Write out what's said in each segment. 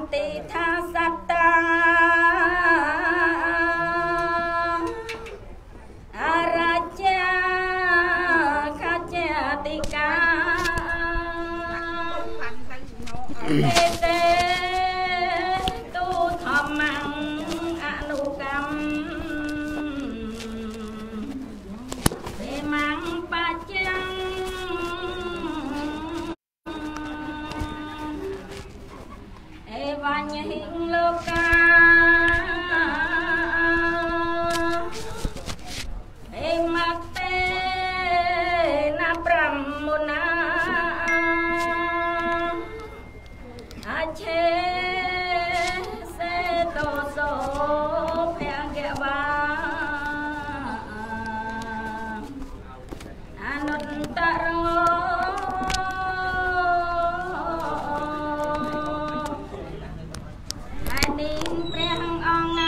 ติทาสัตตาอาราชาขจติกาเตเตตุธรรมังอนุกรรมเตมังปัจจังเอวัญหิงโลกาเอมัตเตนะปรัมมุนาอาเชเสโตโสเพียงแก่วาอนุตตรโงอันนี้เพียงองค์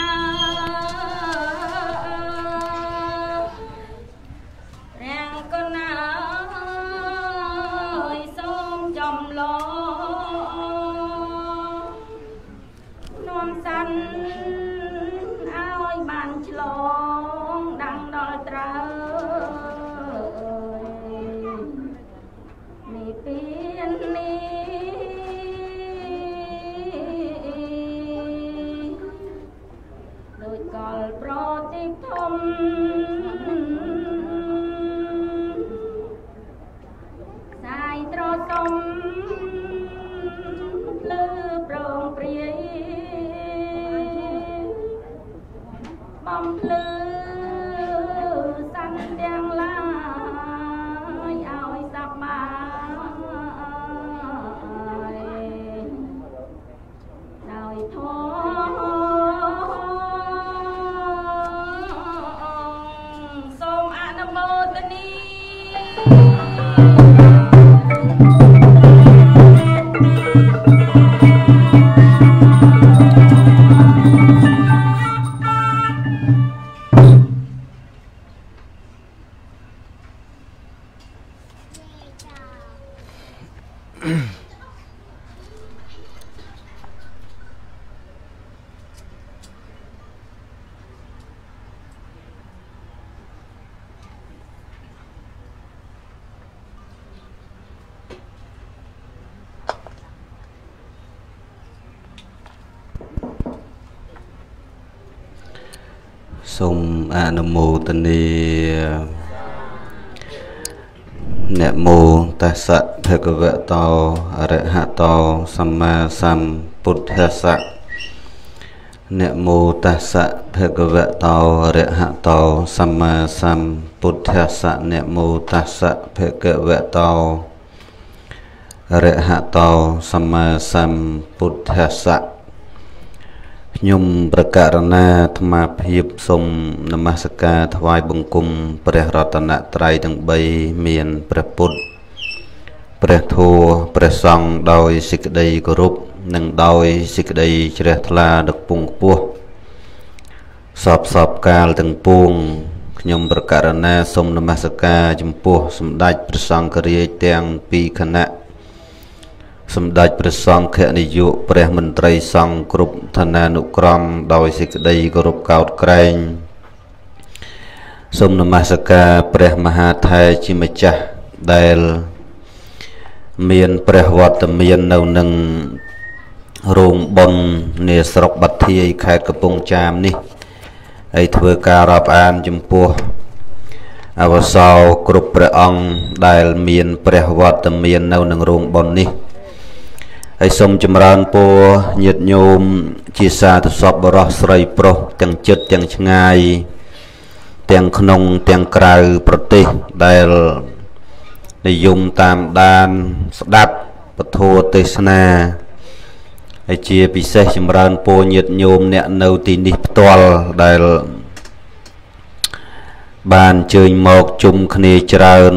เรียงก็น่าส้มจอมโลนวมสันเอาบานฉลองดังดอลตรามีเพียนนี้โดยกอลโปรติทมสายตรสมเลือโปร่งเปรียบำเพลือสันเดียงลายเอาสับบายโดยท้องทรงอนุโมทนีសូមអនុមោទនានមោតស្សៈភគវតោអរហតោសម្មាសម្ពុទ្ធស្សៈនមោតស្សៈភគវតោអរហតោសម្មាសម្ពុទ្ធស្សៈនមោតស្សៈភគវតោអរហតោសម្មាសម្ពុទ្ធស្សៈខ្ញុំប្រកាសណាអាត្មាភាពសូមនមស្ការថ្វាយបង្គំព្រះរតនត្រ័យទាំង3មានព្រះពុទ្ធព្រះធម៌ព្រះសង្ឃដោយសេចក្តីគោរពនិងដោយសេចក្តីជ្រះថ្លាដឹកពងខ្ពស់សពកាលទាំងពួងខ្ញុំប្រកាសណាសូមនមស្ការចំពោះសម្ដេចព្រះសង្ឃរាជទាំង2គណៈសម្ដេចព្រះសង្ឃនាយកព្រះមន្ត្រីសង្ឃគ្រប់ឋានានុក្រមដោយសេចក្តីគោរពកោតក្រែងសូមនមស្ការព្រះមហាថេរជាម្ចាស់ដែលមានព្រះវត្តមាននៅនឹងរោងបុណ្យនាស្រុកបាធាយខេត្តកំពង់ចាមនេះហើយធ្វើការរាប់អានចំពោះអវសោគ្រប់ព្រះអង្គដែលមានព្រះវត្តមាននៅនឹងរោងបុណ្យនេះហើយសូមចម្រើនពរញាតិញោមជាសាធុសពបរោះស្រីប្រុសទាំងជិតទាំងឆ្ងាយទាំងក្នុងទាំងក្រៅប្រទេសដែលនិយមតាមដានស្ដាប់ពធទេសនាហើយជាពិសេសចម្រើនពរញាតិញោមអ្នកនៅទីនេះផ្ទាល់ដែលបានអញ្ជើញមកជុំគ្នាច្រើន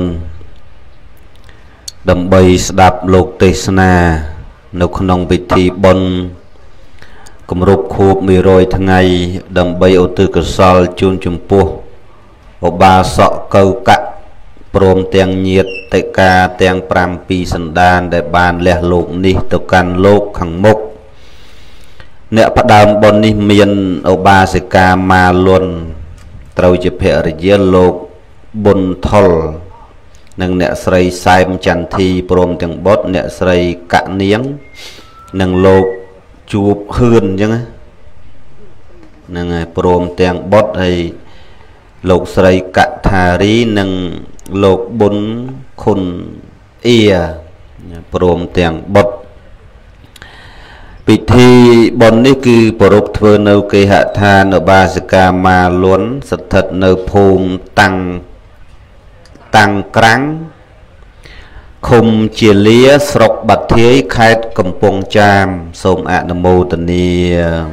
ដើម្បីស្ដាប់លោកទេសនានៅក្នុងពិធីបុណ្យគម្រប់ខួប100ថ្ងៃដើម្បីឧទ្ទិសកុសលជូនចំពោះឧបាសកកៅកៈព្រមទាំងញាតិកាទាំង7ពីសន្តានដែលបានលះលោកនេះទៅកាន់លោកខាងមុខ nè bắt đầu bọn ní miền ở ba sẽ ca ma luôn trâu chỉ phê ở lục bồn thol nâng nè sợi sai chăn thi prom tiếng bốt nè sợi cạn niếng nâng lục chụp hươn chứ nâng prom tiếng bốt hay lục sợi cạn thà rí nâng lục bồn khôn ia prom tiếng bốt bị thi bọn ní cứ bổ rụp thơ nâu kê hạ tha nâu ba sự ca ma luốn sật thật nâu phùm tăng kráng khung chia lía sọc bạch thế khai cầm pông cham sông ạ nô mô tần ni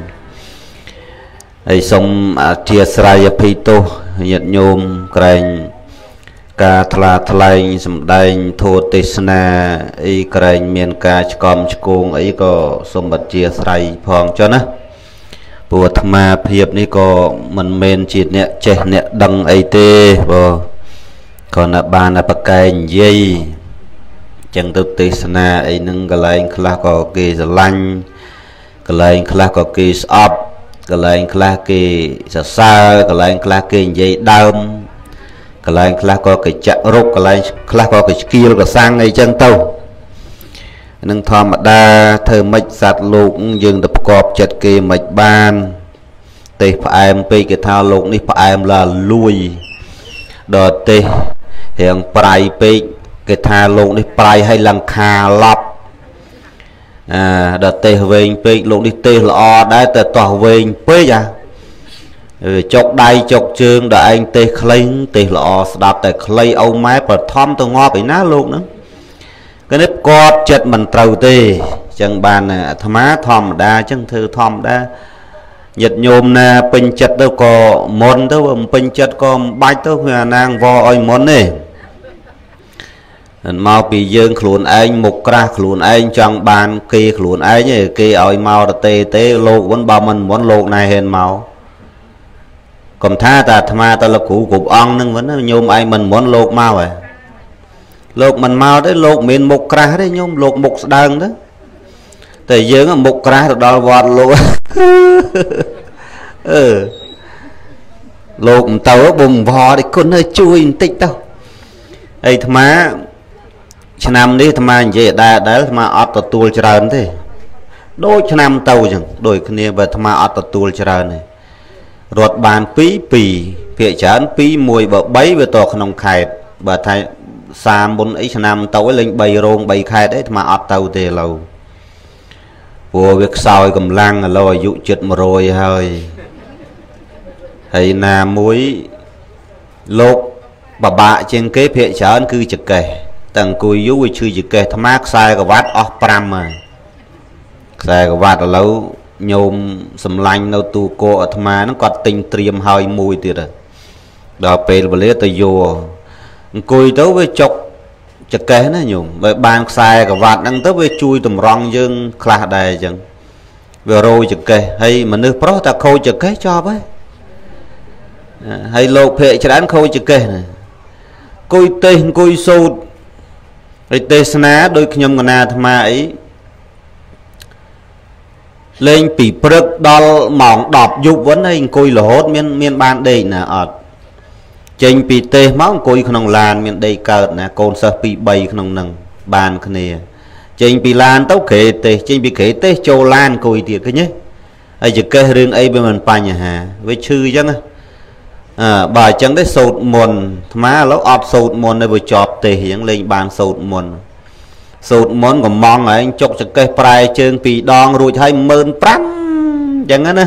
ấy sông chia sraya pito nhật nhôm krành ca thla thlai sầm đai thô tesna ấy krành miền ca chkom chkung ấy có sông bạch chia sray phong cho nó bùa thma phiệp ní có mình men chít nè che nè đằng ấy tê bò còn là ba là bậc cày dây chẳng tự tesna ấy nâng cái lại khla có cái lanh cái lại khla có cái sọp cái lại khla cái sa cái lại khla cái dây đâm cái lại khla có cái chặt rốt cái lại khla có cái skill cái sang ngay chân tàu nâng thò mặt đa thơ mạch sạt lục dừng tập cọp chặt kê mạch ban tê phải em pe cái thao lục ní phải em là lui đợt tê hiện prai pe cái thao lục ní prai hay lăng khà lọc đợt tê về pe lục ní tê lọ đá tê tỏa về pe à chọc đai chọc chương đợi anh tê khlein tê lọ đạp tê khlei âu máy và thom tôi ngó bị ná luôn nữa cái nếp cọp chật mình trầu tê chẳng bàn thầm á thòm đa chẳng thư thòm đa nhật nhôm nè pin chật đâu có môn đâu pin chật có bạch đâu hòa nàng vò oi môn nè mau bị dương khuôn anh một ra khuôn anh chẳng bàn kia khuôn anh nhỉ kia oi mau tê tê lô vẫn bao mình muốn lô này hên mau còn tha ta thầm á ta là củ cục ong nâng vẫn nhôm anh mình muốn lô mau rồi lột mình mau đấy lột mình một ra đấy nhung lột một đằng đó tại dương một ra được đo vọt luôn lột tàu bùng vò thì con hơi chui tích đâu ấy thà má năm đi thà má vậy đã mà ọt tàu tuôn tràn thế đôi năm tàu chẳng đôi cái này về thà má ọt tàu tuôn tràn này ruột bàn pí pì phía chán pí mùi bờ bấy về tàu không khai bà thay xàm bốn ấy năm tàu ấy lên bày rôn bày khai đấy mà ọt tàu tề lâu của việc soi cầm lăng là lo dụ chật mà rồi hơi hay là muối lột bà trên kế phía chán cứ chật kề tầng cùi dụ chư chật kề thăm ác sai cái vát ọt pram mà sai cái vát là lâu nhôm sầm lanh đâu tu cô ở thăm nó còn tình triềm hơi mùi tiệt rồi đó bê và lấy tay vô cùi tới với chọc chặt kế nó nhung với bàn sai cả vạt đang tới với chui tùm rong dương khla đầy chẳng vừa rồi chặt kế hay mà nước pro ta khôi chặt kế cho với hay lột phệ cho đánh khôi chặt kế này cùi tên cùi sụt rồi tê sná đôi khi nhầm ngà tham ấy lên bị prực đo mỏng đọp dục vẫn hay cùi là hốt miên ban đây nè ở trên pi tê máu cùi không làn miền đây cợt nè con sơ pi bay không nâng bàn cái này trên pi lan tấu kệ tê trên pi kệ tê châu lan cùi tiệt cái nhé ai chỉ kê riêng ấy bên mình pa nhà hà với chư chứ bà chẳng đấy sụt mồn má lỗ ọp sụt mồn này vừa chọp tê hiện lên bàn sụt mồn còn mong ấy anh chọc chỉ kê prai chương pi đòn rồi hay mơn prắm chẳng á nè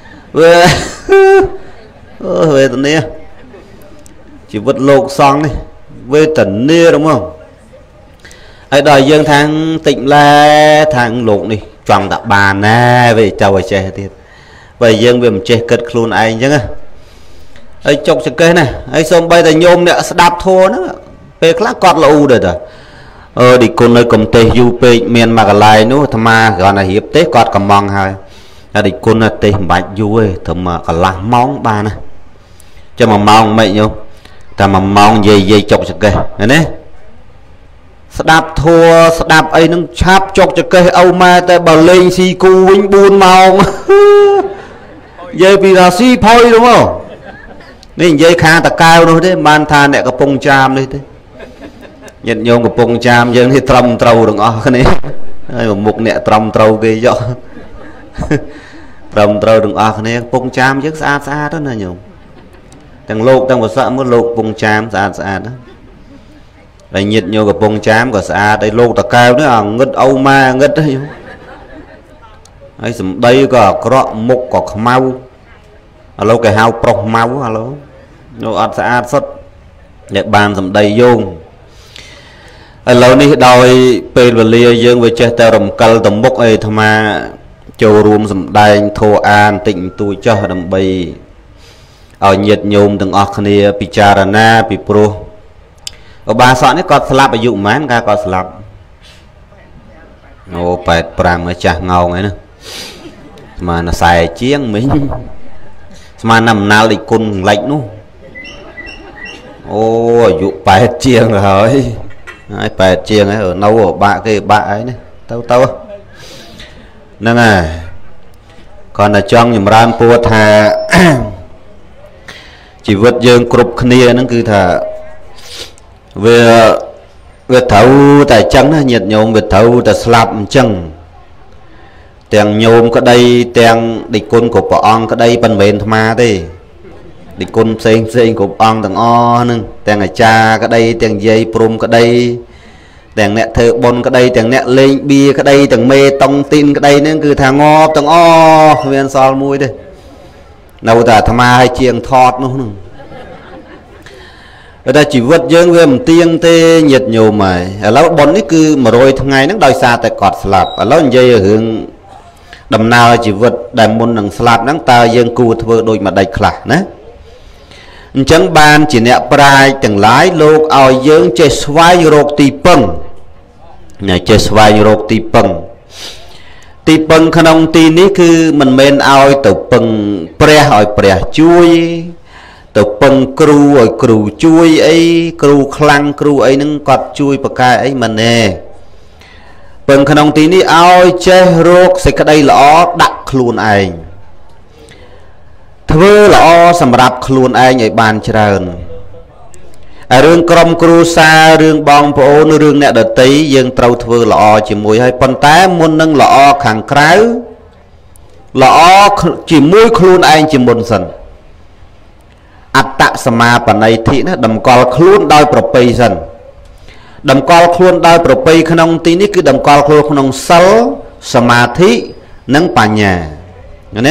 về tận đây chỉ vật lột xong đi về tận nia đúng không ai đòi dương thang tịnh la thang lột đi tròn đã bà nè về chào về trẻ thiệt vậy dương về một trẻ cất luôn anh chứ ấy chọc cho cái này ấy xong bây giờ nhôm nè đạp thua nữa về khác cọt là u rồi đi con nơi công ty du pe miền mà lại nữa tham ma gọi là hiệp tế cọt cầm mong hai đi con là tê bạch du ấy thầm mà cả làm món ba nè cho mà mong mày nhung ta mà mong dây chọc cho kê này nè ស្ដាប់ធัวស្ដាប់អីហ្នឹងឆាប់ចុកចកេះអូម៉ែតែបើលេងស៊ីគូវិញ4ម៉ោងនិយាយពីរាស៊ីផុយទៅមកនេះនិយាយខាងតកែវនោះទេបានថាអ្នកកំពុងចាមនេះទេញាតិញោមកំពុងចាមយើងនេះត្រឹមត្រូវទាំងអស់គ្នាហើយមុខអ្នកត្រឹមត្រូវគេយកត្រឹមត្រូវទាំងអស់គ្នាកំពុងចាមយើងស្អាតទៅណាញោមទាំងលោកទាំងប្រស័កមើលលោកកំពុងចាមស្អាតណាហើយញាតិញោមកំពុងចាមក៏ស្អាតហើយលោកតកែវនេះងឹតអូម៉ាងឹតហ្នឹងហើយសម្ដីក៏អាក្រក់មុខក៏ខ្មៅឥឡូវគេហៅប្រុសម៉ៅឥឡូវនោះអត់ស្អាតសុទ្ធអ្នកបានសម្ដីយោងឥឡូវនេះដោយពេលវេលាយើងវាចេះតែរំកិលទៅមុខអីអាត្មាចូលរួមសម្ដែងធម៌អានតិចបន្តួចចុះដើម្បីឲ្យញាតិញោមទាំងអស់គ្នាពិចារណាពីព្រោះឧបាសកនេះគាត់ស្លាប់អាយុប៉ុន្មានកាលគាត់ស្លាប់អូ85ហើយចាស់ងោងហើយណាស្មានតែ40ជាងមិញស្មានតែអំណាលដូចគុណលិចនោះអូអាយុ80ជាងហើយ80ជាងហើយនៅបាក់គេបាក់ហើយណាទៅហ្នឹងហើយគាត់តែចង់ចម្រើនពរថាជីវិតយើងគ្រប់គ្នាហ្នឹងគឺថាវាត្រូវតែអញ្ចឹងណាញាតិញោមវាត្រូវតែស្លាប់អញ្ចឹងទាំងញោមក្តីទាំងដឹកគុណគ្រប់ព្រះអង្គក្តីមិនមែនអាត្មាទេដឹកគុណផ្សេងគ្រប់អង្គទាំងអស់ហ្នឹងទាំងអាចារ្យក្តីទាំងយាយព្រំក្តីទាំងអ្នកធ្វើបុណ្យក្តីទាំងអ្នកលេងបៀក្តីទាំងមេតុងទីនក្តីហ្នឹងគឺថាងាប់ទាំងអស់គ្មានសល់មួយទេនៅតែអាត្មាឲ្យជាងថតនោះហ្នឹងតែជីវិតយើងវាមិនទៀងទេញាតិញោមហើយឥឡូវបុណ្យនេះគឺ100ថ្ងៃហ្នឹងដោយសារតែគាត់ស្លាប់ឥឡូវនិយាយរឿងដំណើរជីវិតដែលមុននឹងស្លាប់ហ្នឹងតើយើងគួរធ្វើដូចម្ដេចខ្លះណាអញ្ចឹងបានជាអ្នកប្រាជ្ញទាំងឡាយលោកឲ្យយើងចេះស្វែងរកទីពឹងចេះស្វែងរកទីពឹងក្នុងទីនេះគឺមិនមែនឲ្យទៅពឹងព្រះឲ្យព្រះជួយទៅពឹងគ្រូឲ្យគ្រូជួយអីគ្រូខ្លាំងគ្រូអីហ្នឹងគាត់ជួយប្រកែអីមិនទេពឹងក្នុងទីនេះឲ្យចេះរកសេចក្តីល្អដាក់ខ្លួនឯងធ្វើល្អសម្រាប់ខ្លួនឯងឲ្យបានច្រើនរឿងក្រុមគ្រួសាររឿងបងប្អូនរឿងអ្នកដតីយើងត្រូវធ្វើល្អជាមួយហើយប៉ុន្តែមុននឹងល្អខាងក្រៅល្អជាមួយខ្លួនឯងជាមុនសិនអត្តសមាបណិធិណាតម្កល់ខ្លួនដោយប្រពៃសិនតម្កល់ខ្លួនដោយប្រពៃក្នុងទីនេះគឺតម្កល់ខ្លួនក្នុងសិលសមាធិនិងបញ្ញាណា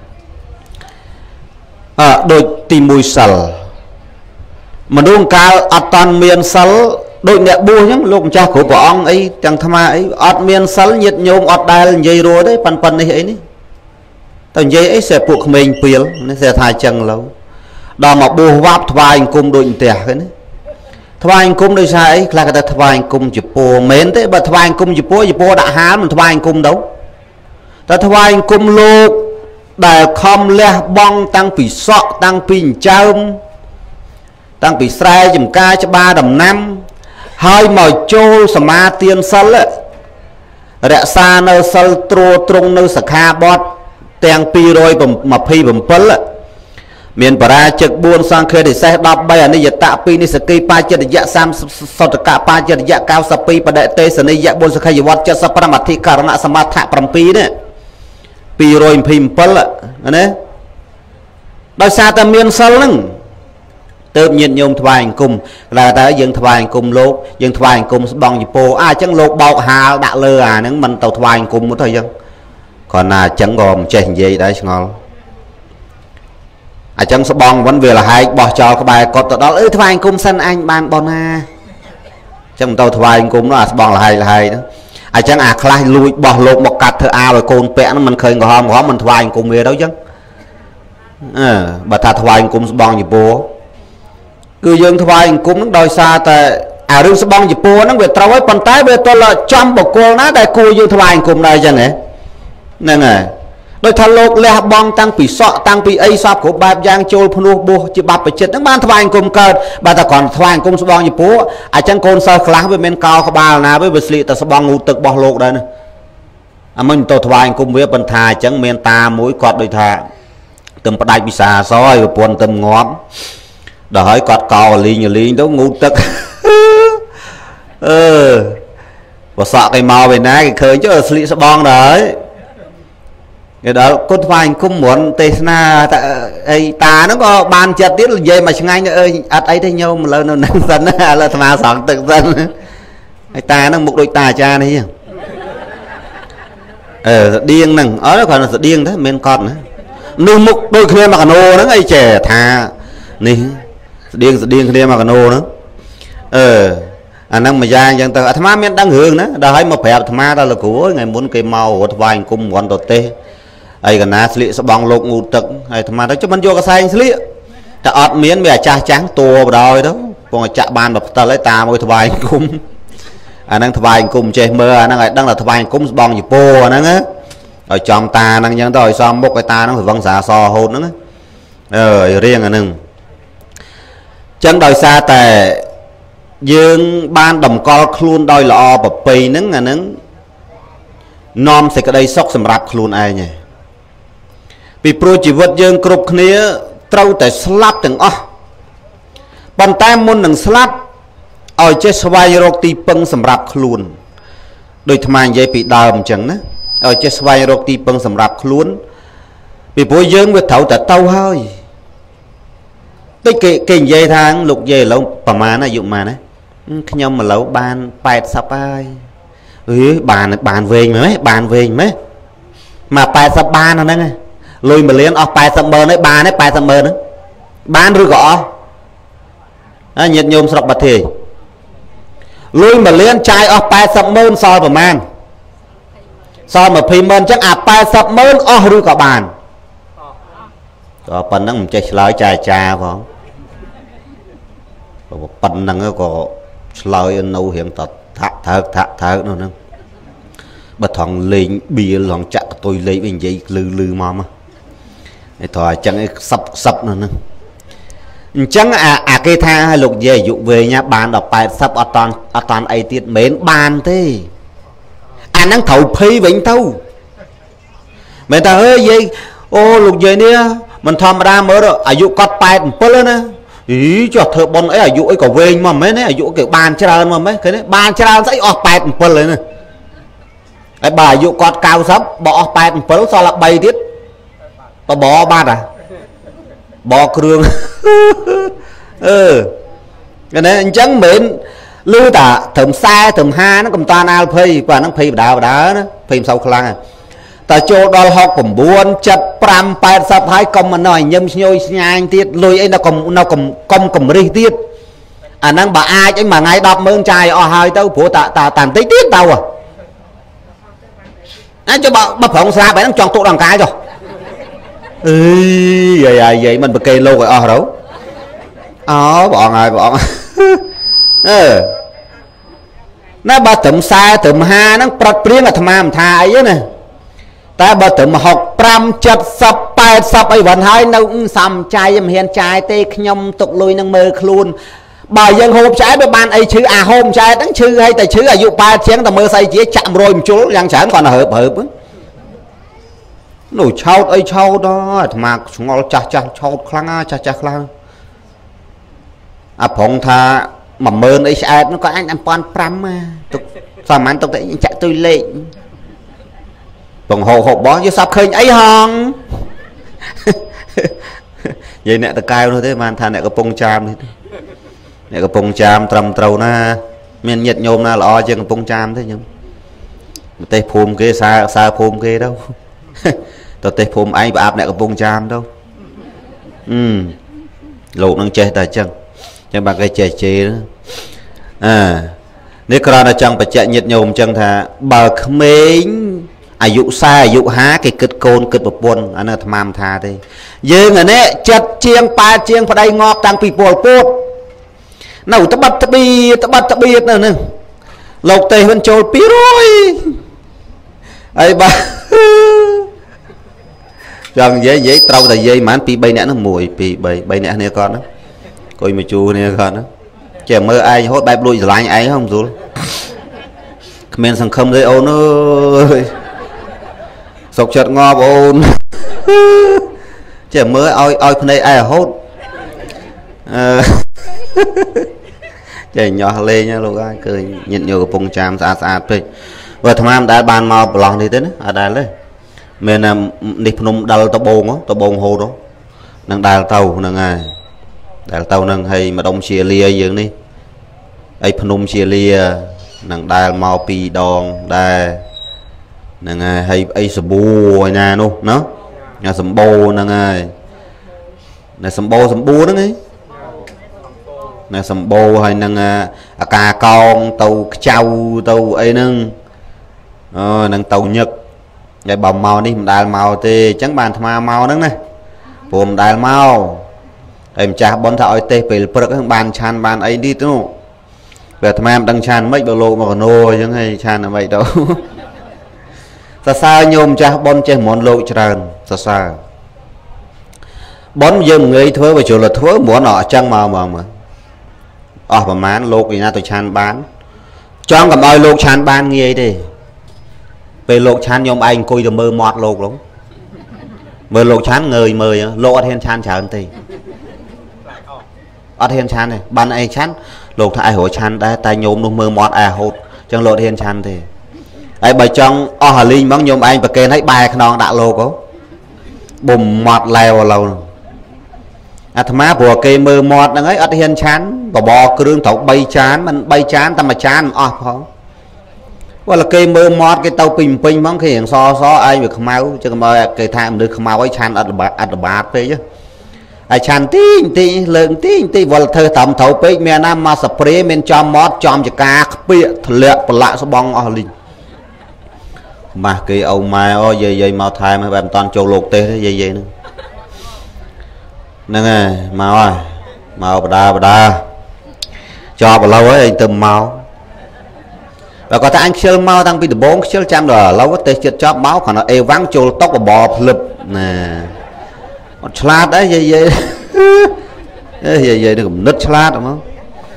ដូចទី1សិលមនុស្សកាលអត់តាន់មានសិលដូចអ្នកបួសអញ្ចឹងលោកម្ចាស់គ្រប់ព្រះអង្គអីទាំងថ្មអីអត់មានសិលញាតិញោមអត់ដែលនិយាយរួចទេប៉ុណ្នេះអីនេះតែនិយាយអីសេពួកក្មេងពីលនេះសេថាអញ្ចឹងឡូវដល់មកបួសវាប់ថ្វាយអង្គមដូចផ្ទះគេណាថ្វាយអង្គមដោយសារអីខ្លះគេថាថ្វាយអង្គមជាពោមែនទេបើថ្វាយអង្គមជាពោដាក់ហាលមិនថ្វាយអង្គមទៅតែថ្វាយអង្គមលោកដែលខំលះបង់តាំងពីសក់តាំងពីអញ្ចើមតាំងពីស្រែចំការច្បារដំណាំហើយមកចូលសមាទានសិលរក្សានៅសិលត្រួតត្រងនៅសិក្ខាបទទាំង227មានបរាជិក4សង្ឃេតិសេស13អនិយតៈ2និសកិបាចិត្តយៈ30សតកៈបាចិត្តយៈ92បដិទេសនិយៈ4សក្ខយវត្ត75អធិករណសមត្ថៈ7នេះ227ណាដោយសារតែមានសិលហ្នឹងទៅញាតិញោមថ្វាយអង្គមតែតើយើងថ្វាយអង្គមលោកយើងថ្វាយអង្គមស្បង់ជពោអញ្ចឹងលោកបោកហាលដាក់លើអាហ្នឹងមិនទៅថ្វាយអង្គមទៅអញ្ចឹងគ្រាន់តែអញ្ចឹងក៏មិនចេះនិយាយដែរឆ្ងល់អញ្ចឹងស្បង់វិញវាលហែកបោះចោលក្បែរកត់ទៅដល់ថ្វាយអង្គមសិនអញបានបនណាអញ្ចឹងទៅថ្វាយអង្គមនោះអាស្បង់លហែកហ្នឹងអញ្ចឹងអាខ្លះលួចបោះលោកមកកាត់ធ្វើអាវឲ្យកូនពាក់ហ្នឹងមិនឃើញក្រហមមិនថ្វាយអង្គមវាទៅអញ្ចឹងបើថាថ្វាយអង្គមស្បង់ជពោគឺយើងថ្វាយអង្គមហ្នឹងដោយសារតែអារឿងស្បង់ជពោហ្នឹងវាត្រូវហើយប៉ុន្តែវាទល់ចំបុគ្គលណាដែលគួរយើងថ្វាយអង្គមដែរអញ្ចឹងហ្នឹងហើយដោយថាលោកលះបង់តាំងពីសក់តាំងពីអីសពគ្រប់បែបយ៉ាងចូលភ្នោះបោះជាបាបប្រចិត្តហ្នឹងបានថ្វាយអង្គមកើតបើតែគ្រាន់ថ្វាយអង្គមស្បងជាពូអញ្ចឹងកូនសិស្សខ្លះវាមានកោក្បាលណាវាស្លៀកតែស្បងងូទឹករបស់លោកដែរណាអាមិញទៅថ្វាយអង្គមវាបន្ថាអញ្ចឹងមានតាមួយគាត់ដូចថាទឹមផ្ដាច់វិសាសឲ្យប្រពន្ធទឹមងាប់ដល់ហើយគាត់កោលីងទៅងូទឹកបើសក់គេមកវិញណាគេឃើញចុះស្លៀកស្បងដែរគេដល់គាត់ថ្វាយអង្គមមុនទេសនាអីតាហ្នឹងក៏បានចិត្តទៀតនិយាយមកឆ្ងាញ់អើយអត់អីទេញោមឥឡូវនៅនឹងសិនណាឥឡូវអាត្មាសងទឹកសិនហើយតាហ្នឹងមុខដូចតាអាចារ្យនេះស្តៀងហ្នឹងអត់គាត់ស្តៀងទេមិនកត់ណានោះមុខដូចគ្នាមកកណូហ្នឹងអីចេះថានេះស្តៀងគ្នាមកកណូហ្នឹងអាហ្នឹងមួយយ៉ាងអញ្ចឹងទៅអាត្មាមានដឹងរឿងណាដល់ហើយមកប្រាប់អាត្មាដល់លោកគ្រូថ្ងៃមុនគេមករត់ថ្វាយអង្គមរន់ទៅទេសអីកណាស្លៀកស្បង់លោកងូទឹកហើយអាត្មាទៅចុះមិនយកកសែងស្លៀកតែអត់មានវាអាចាស់ចាំងតួបដោយទៅពងចាក់បានមកផ្ទិលហើយតាមួយថ្វាយអង្គមអាហ្នឹងថ្វាយអង្គមចេះមើលអាហ្នឹងឲ្យដឹងថាថ្វាយអង្គមស្បង់ជពោអាហ្នឹងឲ្យចំតាហ្នឹងអញ្ចឹងទៅឲ្យសមមុខឲ្យតាហ្នឹងរវឹងសាសហូតហ្នឹងរៀងអាហ្នឹងចឹងដោយសារតែយើងបានតម្កល់ខ្លួនដោយល្អប្រពៃហ្នឹងអាហ្នឹងនាំសេចក្តីសុខសម្រាប់ខ្លួនឯងឯងពីព្រោះជីវិតយើងគ្រប់គ្នាត្រូវតែស្លាប់ទាំងអស់ប៉ុន្តែមុននឹងស្លាប់ឲ្យចេះស្វែងរកទីពឹងសម្រាប់ខ្លួនដូចអាត្មានិយាយពីដើមអញ្ចឹងណាឲ្យចេះស្វែងរកទីពឹងសម្រាប់ខ្លួនពីព្រោះយើងវាត្រូវតែទៅហើយតិចគេនិយាយថាលោកយាយឥឡូវប្រហែលអាយុប៉ុន្មានណាខ្ញុំឥឡូវបាន80ហើយបានវែងមែនបានវែងមែនមក80បានអាហ្នឹងលុយ1លានអស់80ម៉ឺនហើយបានទេ80ម៉ឺនហ្នឹងបានឬក៏អស់ញាតិញោមស្រុកបាត់ធាយលុយ1លានចាយអស់80ម៉ឺនសល់ប្រមាណសល់20ម៉ឺនអញ្ចឹងអា80ម៉ឺនអស់ឬក៏បានក៏ប៉ុណ្ណឹងមិនចេះឆ្លើយចាផងប៉ុណ្ណឹងក៏ឆ្លើយនៅរៀងតថាក់ថើកនោះហ្នឹងបើថងលេងបៀលងចាក់កតុយលេងវិញនិយាយលឺមកឯតើអញ្ចឹងសឹបនោះហ្នឹងអញ្ចឹងអាគេថាឲ្យលោកយាយអាយុវែងបានដល់80អត់តាន់អីទៀតមិនបានទេអាហ្នឹងត្រូវភ័យវិញទៅមិនថាអើយយាយអូលោកយាយនេះមិនធម្មតាមើលអាយុគាត់87ណាចុះធ្វើបុណ្យអីអាយុអីក៏វែងមកមែនទេអាយុគេបានច្រើនមកមែនឃើញទេបានច្រើនស្អីអស់87ហើយណាហើយបើអាយុគាត់90បើអស់87សល់3ទៀតបបបាត់បគ្រឿងគេណាអញ្ចឹងមិនលឺតាត្រឹម40ត្រឹម50ហ្នឹងកំតានអាលភ័យបាទហ្នឹងភ័យបដាណាភ័យមិនសូវខ្លាំងតែចូលដល់69 75 80ហើយកុំមកណោះញឹមឈ្ញយស្ញាញទៀតលុយអីនៅកំរិះទៀតអាហ្នឹងបើអាចអីមួយថ្ងៃ10ម៉ឺនចាយអស់ហើយទៅព្រោះតាបន្តិចទៀតទៅអាចបើប្រងស្រាបហ្នឹងចង់ទុកដល់កាយចុះអីយាយមិនប្រកេលោកឲ្យអស់ទៅអូបងហើយបងណាបើត្រឹម40ត្រឹម50ហ្នឹងប្រត់ព្រៀងអាត្មាមិនថាអីណាតែបើត្រឹម65 70 80អីវិញហើយនៅសំចាយមិនហ៊ានចាយទេខ្ញុំទុកលុយនឹងមើលខ្លួនបើយើងហូបឆ្អែតវាបានអីឈឺអាហូបឆ្អែតហ្នឹងឈឺហើយតែឈឺអាយុ80ជាងតែមើលស្អីជាចាក់100មជុលយ៉ាងច្រើនគាត់ទៅហើបនោះឆោតអីឆោតដល់អាត្មាឆ្ងល់ចាស់ឆោតខ្លាំងចាស់ខ្លាំងអាប្រងថា10000អីឆ្អែតនោះក៏អញ1500ទុកសាមញ្ញទុកតែចាក់ទុយលេខបងហោបោះយកសាប់ឃើញអីហងនិយាយអ្នកតកែវនោះទេបានថាអ្នកកំពង់ចាមនេះអ្នកកំពង់ចាមត្រឹមត្រូវណាមានញាតិញោមណាល្អជាងកំពង់ចាមទេខ្ញុំប្រទេសភូមិគេសើភូមិគេទៅប្រទេសភូមិឯងប្រអាប់អ្នកកំពង់ចាមទៅលោកនឹងចេះតែអញ្ចឹងបើគេចេះជេរនេះគ្រាន់តែចង់បញ្ជាក់ញាតិញោមអញ្ចឹងថាបើក្មេងអាយុ40អាយុ50គេគិតកូនគិតប្រពន្ធអានោះអាត្មាមិនថាទេយើងអានេះចិត្តជាង8ជាងប្តីងប់តាំងពីពលពតនៅត្បិតត្បៀតនៅហ្នឹងលោកទេសវិញចូល200ហើយបាទ chẳng dễ trâu là dây mán pi bay nè nó mùi pi bay nè nè con đó coi mà chú nè con đó chè mơ ai hốt bài lụi lại ai không rồi men sang không dây ôn ơi sọc chợt ngò ôn chè mơ oi phần đây ai hốt chè nhỏ lên nha lúc ai cười nhận nhiều phong tràm xa thôi và tham đã ban màu lòng thì thế đó ở đây lấy mình làm đi phun đào tàu bồn hồ đó năng đào tàu năng hay mà đông chia lia dương đi ấy phun chia lia năng đào màu pi đòn đà năng hay ấy sầm bù nhà luôn nó nhà sầm bù năng này sầm bù đó ấy này sầm bù hay năng cà con tàu trâu tàu ấy năng tàu nhật vậy bầm màu đi đài màu thì chẳng bàn tham màu đó này buồn đài màu em cha bón thợ tê về bật các bàn chan bàn ấy đi nữa về tham em đăng chan mấy bao lô mà còn nô chứ hay chan là vậy đâu xa nhôm cha bón trên món lô tràn xa bón dơm người thưa về chỗ là thưa muốn nọ trăng màu mà mà mán lô thì na tôi chan bán cho cầm ơi lô chan bán nghe đi về lột chán nhôm anh coi được mơ mọt lột lắm mơ lột chán người mời lột hen chán chả hơn thì hen chán này ban ai chán lột thay hỏi chán đây tay nhôm nó mơ mọt hột chẳng lột hen chán thì ai bài trong hà linh bắn nhôm anh và kê thấy bài non đã lột có bùm mọt leo lâu tham má của kê mơ mọt đang ấy hen chán và bò cương thấu bay chán mình bay chán ta mà chán không là cây mơ mót cái tàu pin pin mong khi hiện so ai việc máu chứ mà cái tham được máu ấy chan ở bát đấy chứ ai chan tí lượng tí vào thời tầm thấu pe miền Nam mà spray men cho mót chom cho cá bịa lẹ lạ số bong ở linh mà cái ông mai ôi dây màu thay mà bạn toàn trâu lột tê thế dây nữa nè nghe màu bà đa cho bao lâu ấy anh tầm màu và có thể anh chơi mau tăng bị 4 chơi trăm rồi lâu có thể chết chóp máu còn nó ê vắng trôi tóc và bò lụp nè một slide đấy vậy được nứt slide đúng không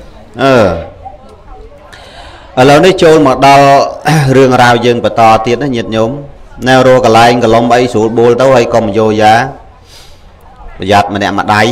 ở lâu đấy trôi một đo rương rào dừng và to tiết nó nhiệt nhóm neo rô cả lại cả lông ấy sụt bùi tao hay còn vô giá giặt mà đẹp mặt đáy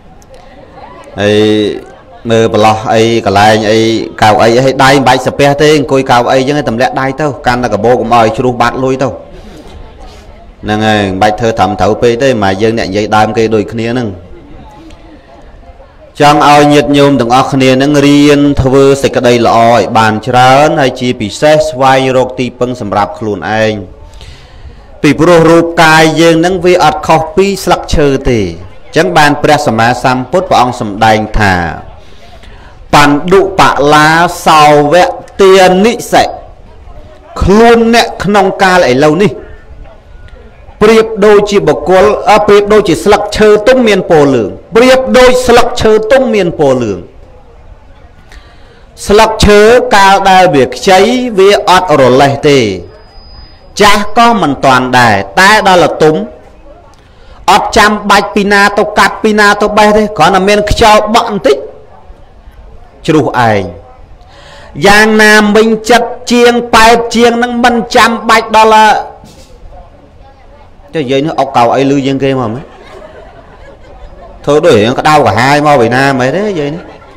mơ bà lo ấy cả lại ấy cào ấy hay đai bài sập pe thế coi cào ấy chứ tầm lẹ đai tao can là cả bô của mời chú bạn lui tao nè bài thơ thầm thấu pe thế mà dân nè dây đai cái đôi kia nâng trong ao nhiệt nhôm từng ao kia nâng riêng thưa sẽ cái đây là oi bàn trán hay chi bị xét vai rột ti pưng sầm rạp luôn anh bị pro rụp cài dân nâng vi art copy structure thì chẳng bàn Preah Sama Samput và ông sầm đành thả bàn đụ bạ lá sao vẹn tiền nị sạch luôn nè nông ca lại lâu ní Preah đôi chỉ bọc cô Preah đôi chỉ sạc chờ tung miền bồ lường Preah đôi sạc chờ tung miền bồ lường sạc chờ cao đài việc cháy vì ọt ở rồi lệ tì chá có mình toàn đài ta đó là túng ọt chăm bạch pina tao cắt pina tao bay thế có là miền cho bọn tích chú ai giang nam mình chặt chiêng bài chiêng năng mình chăm bạch đó là cho vậy nó ốc cầu ấy lưu dân kia mà mấy thôi đuổi nó đau cả hai mau Việt Nam mấy thế vậy nữa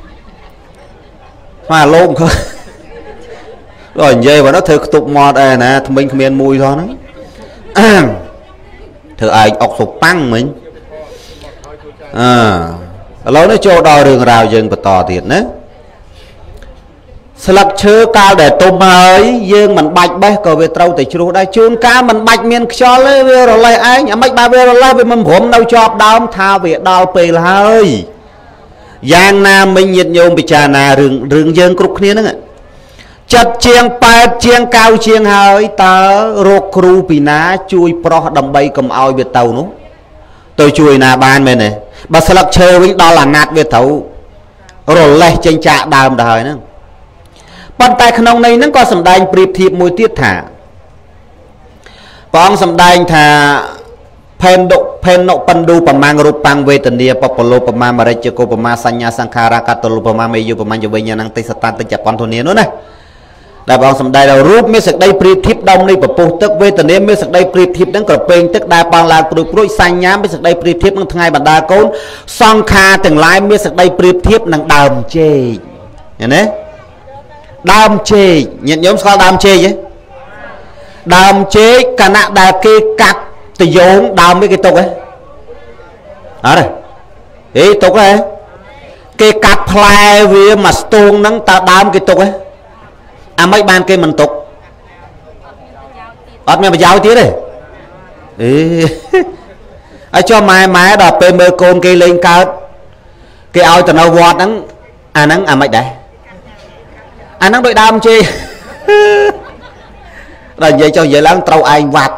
mà luôn thôi rồi vậy mà nó thực tục mọt đây nè mình không miền mùi thôi nó thử ai ốc sụp tăng mình lâu nó cho đo đường rào dân và tỏ thiệt nữa sạc chơ cao để tôm ấy dương mình bạch bé có về trâu tới chú đây chun cá mình bạch miền cho lấy rồi lại anh mấy ba về lại về mình hôm đâu cho đau tha về đau pì là hơi giang nam mình nhiệt nhôm bị trà nà rừng dương cục kia nữa chặt chiêng pa chiêng cao chiêng hơi ta rô kru pì ná chui pro đầm bay cầm ao về tàu nó tôi chui nà ban bên này bà sạc chơ với đó là nát về tàu rồi lại trên trà đàm đời nữa bàn tay khăn này nó có sầm đai briệp thiệp mùi tiết thả bóng sầm đai thả pen nộ pan đu bằng mang rụp bằng về tình địa popolo bằng mang mà đây chưa cô bằng mang sanya sankhara katolo bằng mang meyu bằng mang cho về nhà năng tây satan tây chặt con thôn nữa này đại bang sầm đại đầu rút mấy sợi dây prithip đông đi bậc tức về tình địa mấy sợi dây prithip đang cờ peng tức đại bang là cùi sanya mấy sợi dây prithip đang thay bản đa côn sangkha từng lái mấy sợi dây prithip đang đàm chê nghe nè đàm chê nhận nhóm sao đàm chê chứ đàm chê cả nạ đà kê cắt từ vốn đàm mấy cái tục ấy ở đây ý tục ấy cái cắt play vì mà stone nắng ta đàm cái tục ấy à mấy ban cái mình tục ọt mẹ mà giáo tí đây ý ở cho mai đọc bên mơ côn cây lên cao cái ao từ nó vọt nắng à mấy đây à nắng đội đàm chi rồi vậy cho vậy lắm trâu anh vặt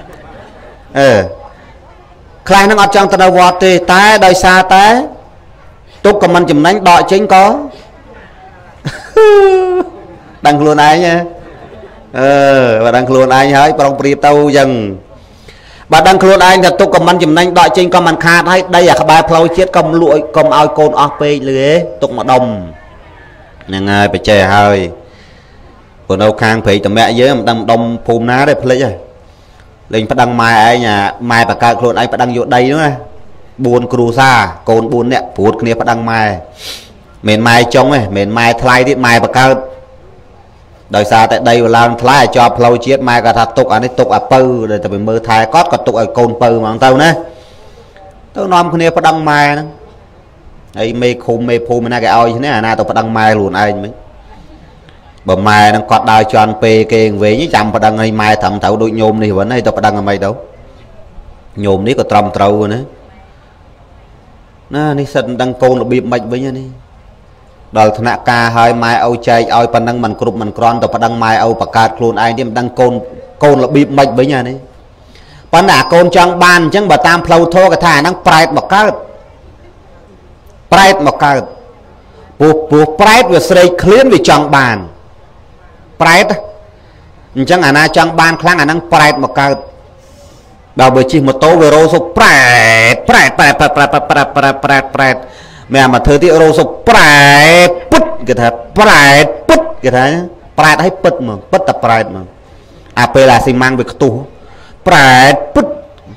khai nó ngọt trong tao vọt thì té đời xa té túc còn mình chùm đánh đọi chính có đăng luôn ai nha và đăng luôn anh hỡi bằng priệp tâu dần bà đăng luôn anh là túc còn mình chùm đánh đọi chính có mình khát hay đây là các bài phơi chết công lụi công ao côn off pê lưới túc mà đồng nhưng ai phải chè hơi còn đâu khang phải tụi mẹ với đang đông phun ná đây lấy rồi lên phải đăng mai ai nhà mai bà cao luôn anh phải đăng vô đây nữa buồn cừu xa cồn buồn nè phụt kia phải đăng mai miền mai trống này miền mai thay đi mai bà cao đời xa tại đây làm thay cho phơi chết mai cả thật tục anh ấy tục à pư rồi tụi mơ thay cót còn tục ở cồn pư mà tao nè tao nom kia phải đăng mai nữa ấy mê khum mê phun na cái oi thế này na tao phải đăng mai luôn anh mới bà mai đang quạt đai cho anh pê kê về với chăm phải đăng hay mai thầm thấu đôi nhôm đi vẫn hay tao phải đăng ở mày đâu nhôm ní có trầm trâu nữa nó ní sân đăng côn là bịp mạch với nhau đi đòi thằng nạ ca hơi mai âu chay oi phần đăng mình cụp mình con tao phải đăng mai âu bạc cát luôn ai đi đăng côn là bịp mạch với nhau đi phần nạ côn trong ban chẳng bà tam phâu thô cái thà đang pride một cái buộc pride về sợi clean về trong bàn pride chẳng à na trong ban kháng à năng pride một cái bảo bởi chỉ một tố về rô số pride mẹ mà thưa thì rô số pride put cái thế pride put cái thế pride hay put mà put tập pride mà ap là xi mang về tu pride put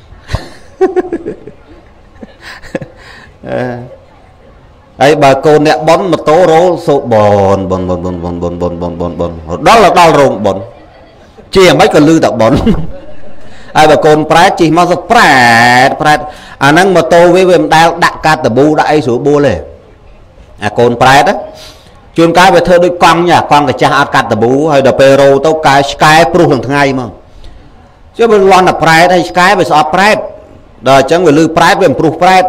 ấy bà cô nè bón một tố rô số bồn đó là đau rồng bồn chỉ mấy cái lư tập bồn ai bà con prát chỉ mà sao prát à năng mà tô với đào đặt ca tập bu đại số bu lên à con prát á chuyên cái về thơ đôi con nhà con cái cha ăn cắt tập bu hay là pero tao cái sky pro thằng ngày mà chứ bên loan là prát hay sky về sao prát đời chẳng về lư prát về pro prát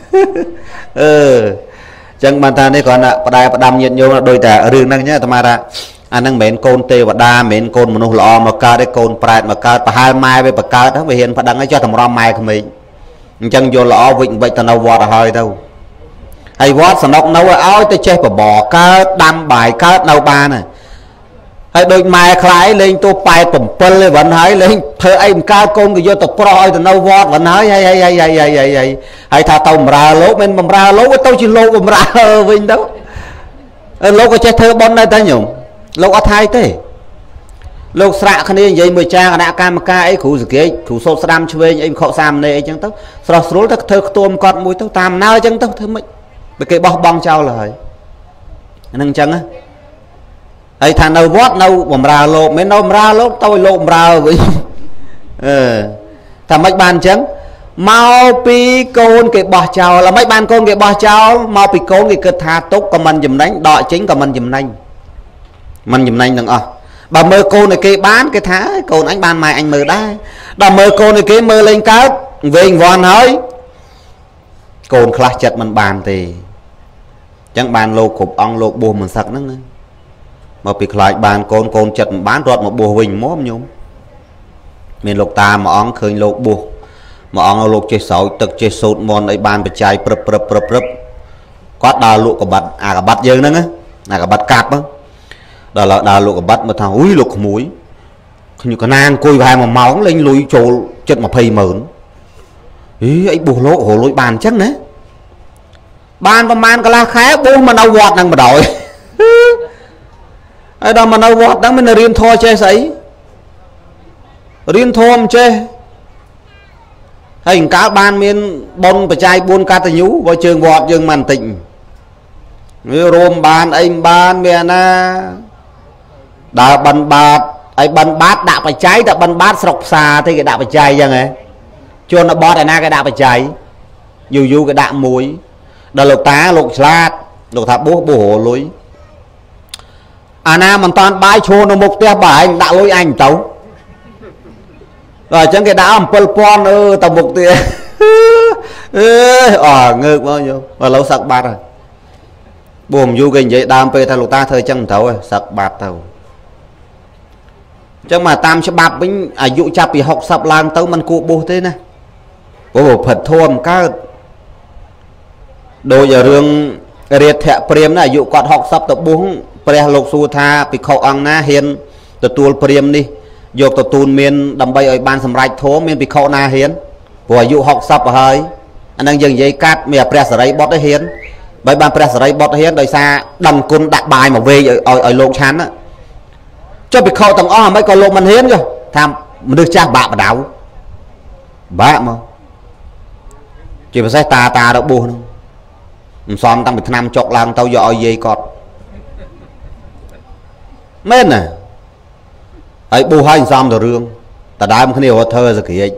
chẳng bàn ta đây còn là đại đam nhiệt nhôm là đôi ta riêng năng nhá tham ra anh đang mến côn tê và đa mến côn một lọ mà ca đấy côn pride mà ca hai mai với bạc ca đó về hiện phải đăng ấy cho thằng rom mai của mình chẳng vô lọ vịnh vậy tao đâu vọt hơi đâu hay vọt sẵn ốc nấu áo tôi chơi và bỏ cá đam bài cá nấu ba này hay đôi mai khai lên tôi bài tẩm phân lên vẫn hái lên thơ em ca côn cái vô tập pro thì nấu vọt vẫn hái hay thà tao ra lố bên mà ra lố tôi chỉ lố mà ra vinh đâu lố có chơi thơ bon đây ta nhung lô ở thay thế lô sạ khăn đi vậy mười cha đã cam ca ấy khủ gì kia khủ sốt sam chơi em khọ sam này chẳng tao sờ sốt tao thơ tôm con mũi tao tam nào chẳng tao thơ mấy cái bong bong trao là nâng chân á ấy thằng nào vót đâu mà ra lô mấy đâu ra lô tôi lô ra vậy thằng mấy ban trắng mau pi côn cái bò trào là mấy ban côn cái bò trào mau pi côn cái cơ tha tốt còn mình dùm đánh đọi chính còn mình dùm đánh mình dùm nhanh đừng bà mơ cô này kia bán cái thá cô anh ban mai anh mơ đai bà mơ cô này kia mơ lên cao về anh vòn hơi côn khá chật mình bàn thì chẳng bàn lô cục ong lô bùa mình sặc nữa mà bị lại bàn côn chật bán rọt một bùa huỳnh mốt nhung mình lục ta mà ong khơi lô bùa mà ong lục chơi sỏi tực chơi sốt mòn ấy bàn bị chai prập có đào lụa của bật à cả bật dương nữa à cả bật cạp á đó là đào lụa bắt mà thằng úi lục muối như cái nang côi vai mà máu lên lùi trồ chất mà phây mớn ấy bù lỗ hồ lôi bàn chắc nè bàn và man cả la khé bố mà đâu vọt năng mà đổi ai đâu mà đâu vọt đang mình là riêng thô che sấy riêng thô che hình cá ban miên bông và chai buôn cá tây nhú vào trường vọt trường màn tịnh rôm bàn anh ban miền na đã bắn bát anh bắn bát đã phải cháy đã bắn bát sọc xà thì cái đã phải cháy chẳng ấy cho nó bọt này na cái đã phải cháy dù cái đạm muối đã lục tá lục lát lục tháp bố hồ lối na mình toàn bái chôn nó mục tiêu bài anh đã lối anh tấu rồi chẳng cái đã làm pol pon tầm mục tiêu ngược bao nhiêu và lâu sặc bát rồi buồn du kinh vậy đam pe thay lục ta thời chân thấu rồi sặc bát thấu chẳng mà tam sẽ bạp với dụ chạp bị học sập lang tấu mình cụ bố thế này bố Phật thôn các đôi giờ rương riết thẹ priêm này dụ quạt học sắp tập bốn Preah lục su tha bị khẩu ăn na hiền tập tuôn priêm đi dọc tập tuôn miền đầm bay ở ban sầm rạch thố miền bị khẩu na hiền vừa dụ học sắp ở hơi anh đang dừng dây cát mẹ Preah sợi bót đấy hiền bởi ban Preah sợi bót hiền đời xa đầm côn đặt bài mà về ở Long Chantha á cho bị khẩu tầng mấy con lô mình hiến rồi tham mình được cha bạ mà đảo bạ mà chỉ phải say ta đã buồn không xóm tăng bị năm chọc lang tao dọa dây cọt mến nè ấy bu hai xóm rồi rương ta đá một cái điều thơ rồi kì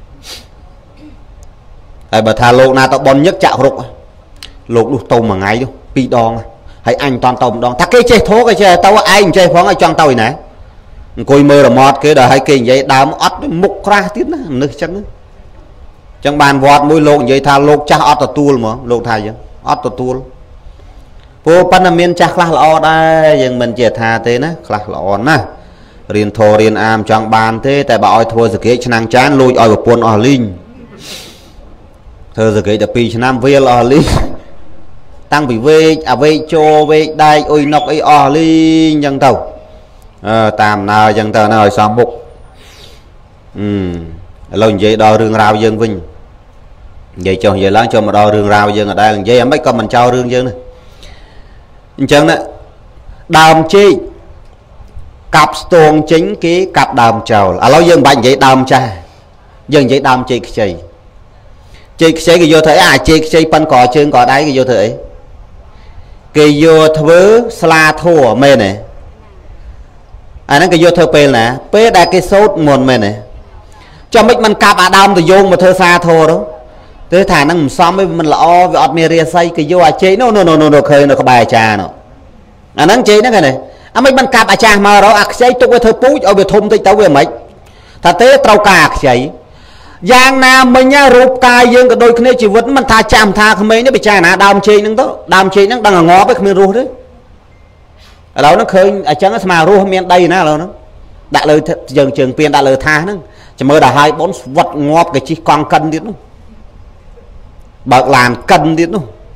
ấy bà thà lô na tao bon nhất chạo rục lục đục tàu mà ngay đâu bị đòn hãy anh toàn tàu đòn thắc cái chơi thố cái chơi tao anh chơi phóng ở trong tàu này coi mơ là mọt cái đời hay kinh vậy đám ót mục ra tiếp nữa nước chân chẳng bàn vọt mũi lộn vậy thà lộn cha ót tuôn mà lộn thay chứ ót tuôn vô pan miền cha khla lọ đây nhưng mình chỉ thà thế nè khla lọ nè riêng thô riêng am chẳng bàn thế tại bảo thua giờ cái năng chán lùi ở buồn ở linh thơ giờ cái tập pi nam về ở linh tăng bị về cho về đây ôi nọc ấy ở linh chẳng tàu tạm nào chẳng tờ nào xong bục lần vậy đo rương rau dân vinh vậy cho vậy láng cho mà đo rương rau dân ở đây lần vậy mấy con mình cho rương dân này chẳng đấy đàm chi cặp tuồng chính cái cặp đàm trầu lâu dân bạn vậy đàm cha dân vậy đàm chi cái cái vô thể chi cái pan cỏ chân cỏ đáy cái vô thể cái vô thứ sla thua mê này nó cái vô thơ pê nè pê đã cái sốt mồn mê này cho mấy mình cặp đam thì vô mà thơ xa thô đó thế thả nó xóm với mình là o vì ọt mê ria say cái vô chế nó khơi nó có bài trà nó nó chế nó cái này mấy mình cặp trà mà đó chế tôi thơ pú ở về thôm tới tao về mấy thật thế trâu cả chế giang nam mình nhá rụp cài dương cái đôi khi chỉ vẫn mình tha chạm tha không mấy nó bị trà nè đam chế nó đó đam chế nó đang ở ngó với mình ru đấy ở đâu nó khơi ở chẳng mà ru miền đây nè nó đã lời trường tiền đã lời tha nó chỉ mới đã 2-4 vật ngọt cái chi con cânទៀតនោះ bạc làn cânទៀតនោះ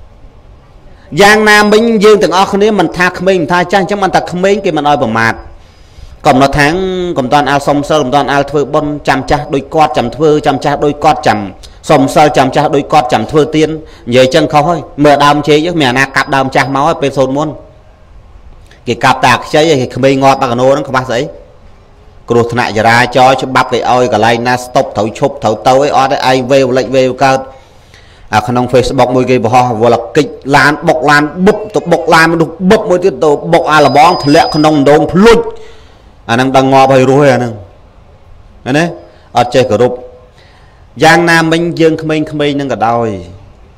giang nam mình dương từng ở này mình tha mình tha chăng chẳng mình ta mình cái mình nói bằng mạt còn nó tháng còn toàn al sông sơ còn toàn al thưa bon chăm cha đôi cọt chăm thưa chăm cha đôi cọt chăm sông sơ chăm cha đôi cọt chăm thưa tiên vậy chân không thôi mưa đam chế chứ mẹ na cặp đam cha máu bên sồn muôn cái cặp tạc chế thì mình ngọt bạc nô nó không bao giấy cô thằng này ra cho bắp cái oi cả lại na stop thấu chụp thấu tàu ấy ở đây ai về lệnh về cao khả năng Facebook môi cái bò vừa là kịch lan bọc lan bụp tục bọc lan mới được bụp mới tiếp tục bọc là bón lẹ khả năng đông luôn năng đang ngò bày rồi nè đấy ở chơi cờ rụp giang nam minh dương khmênh năng cả đôi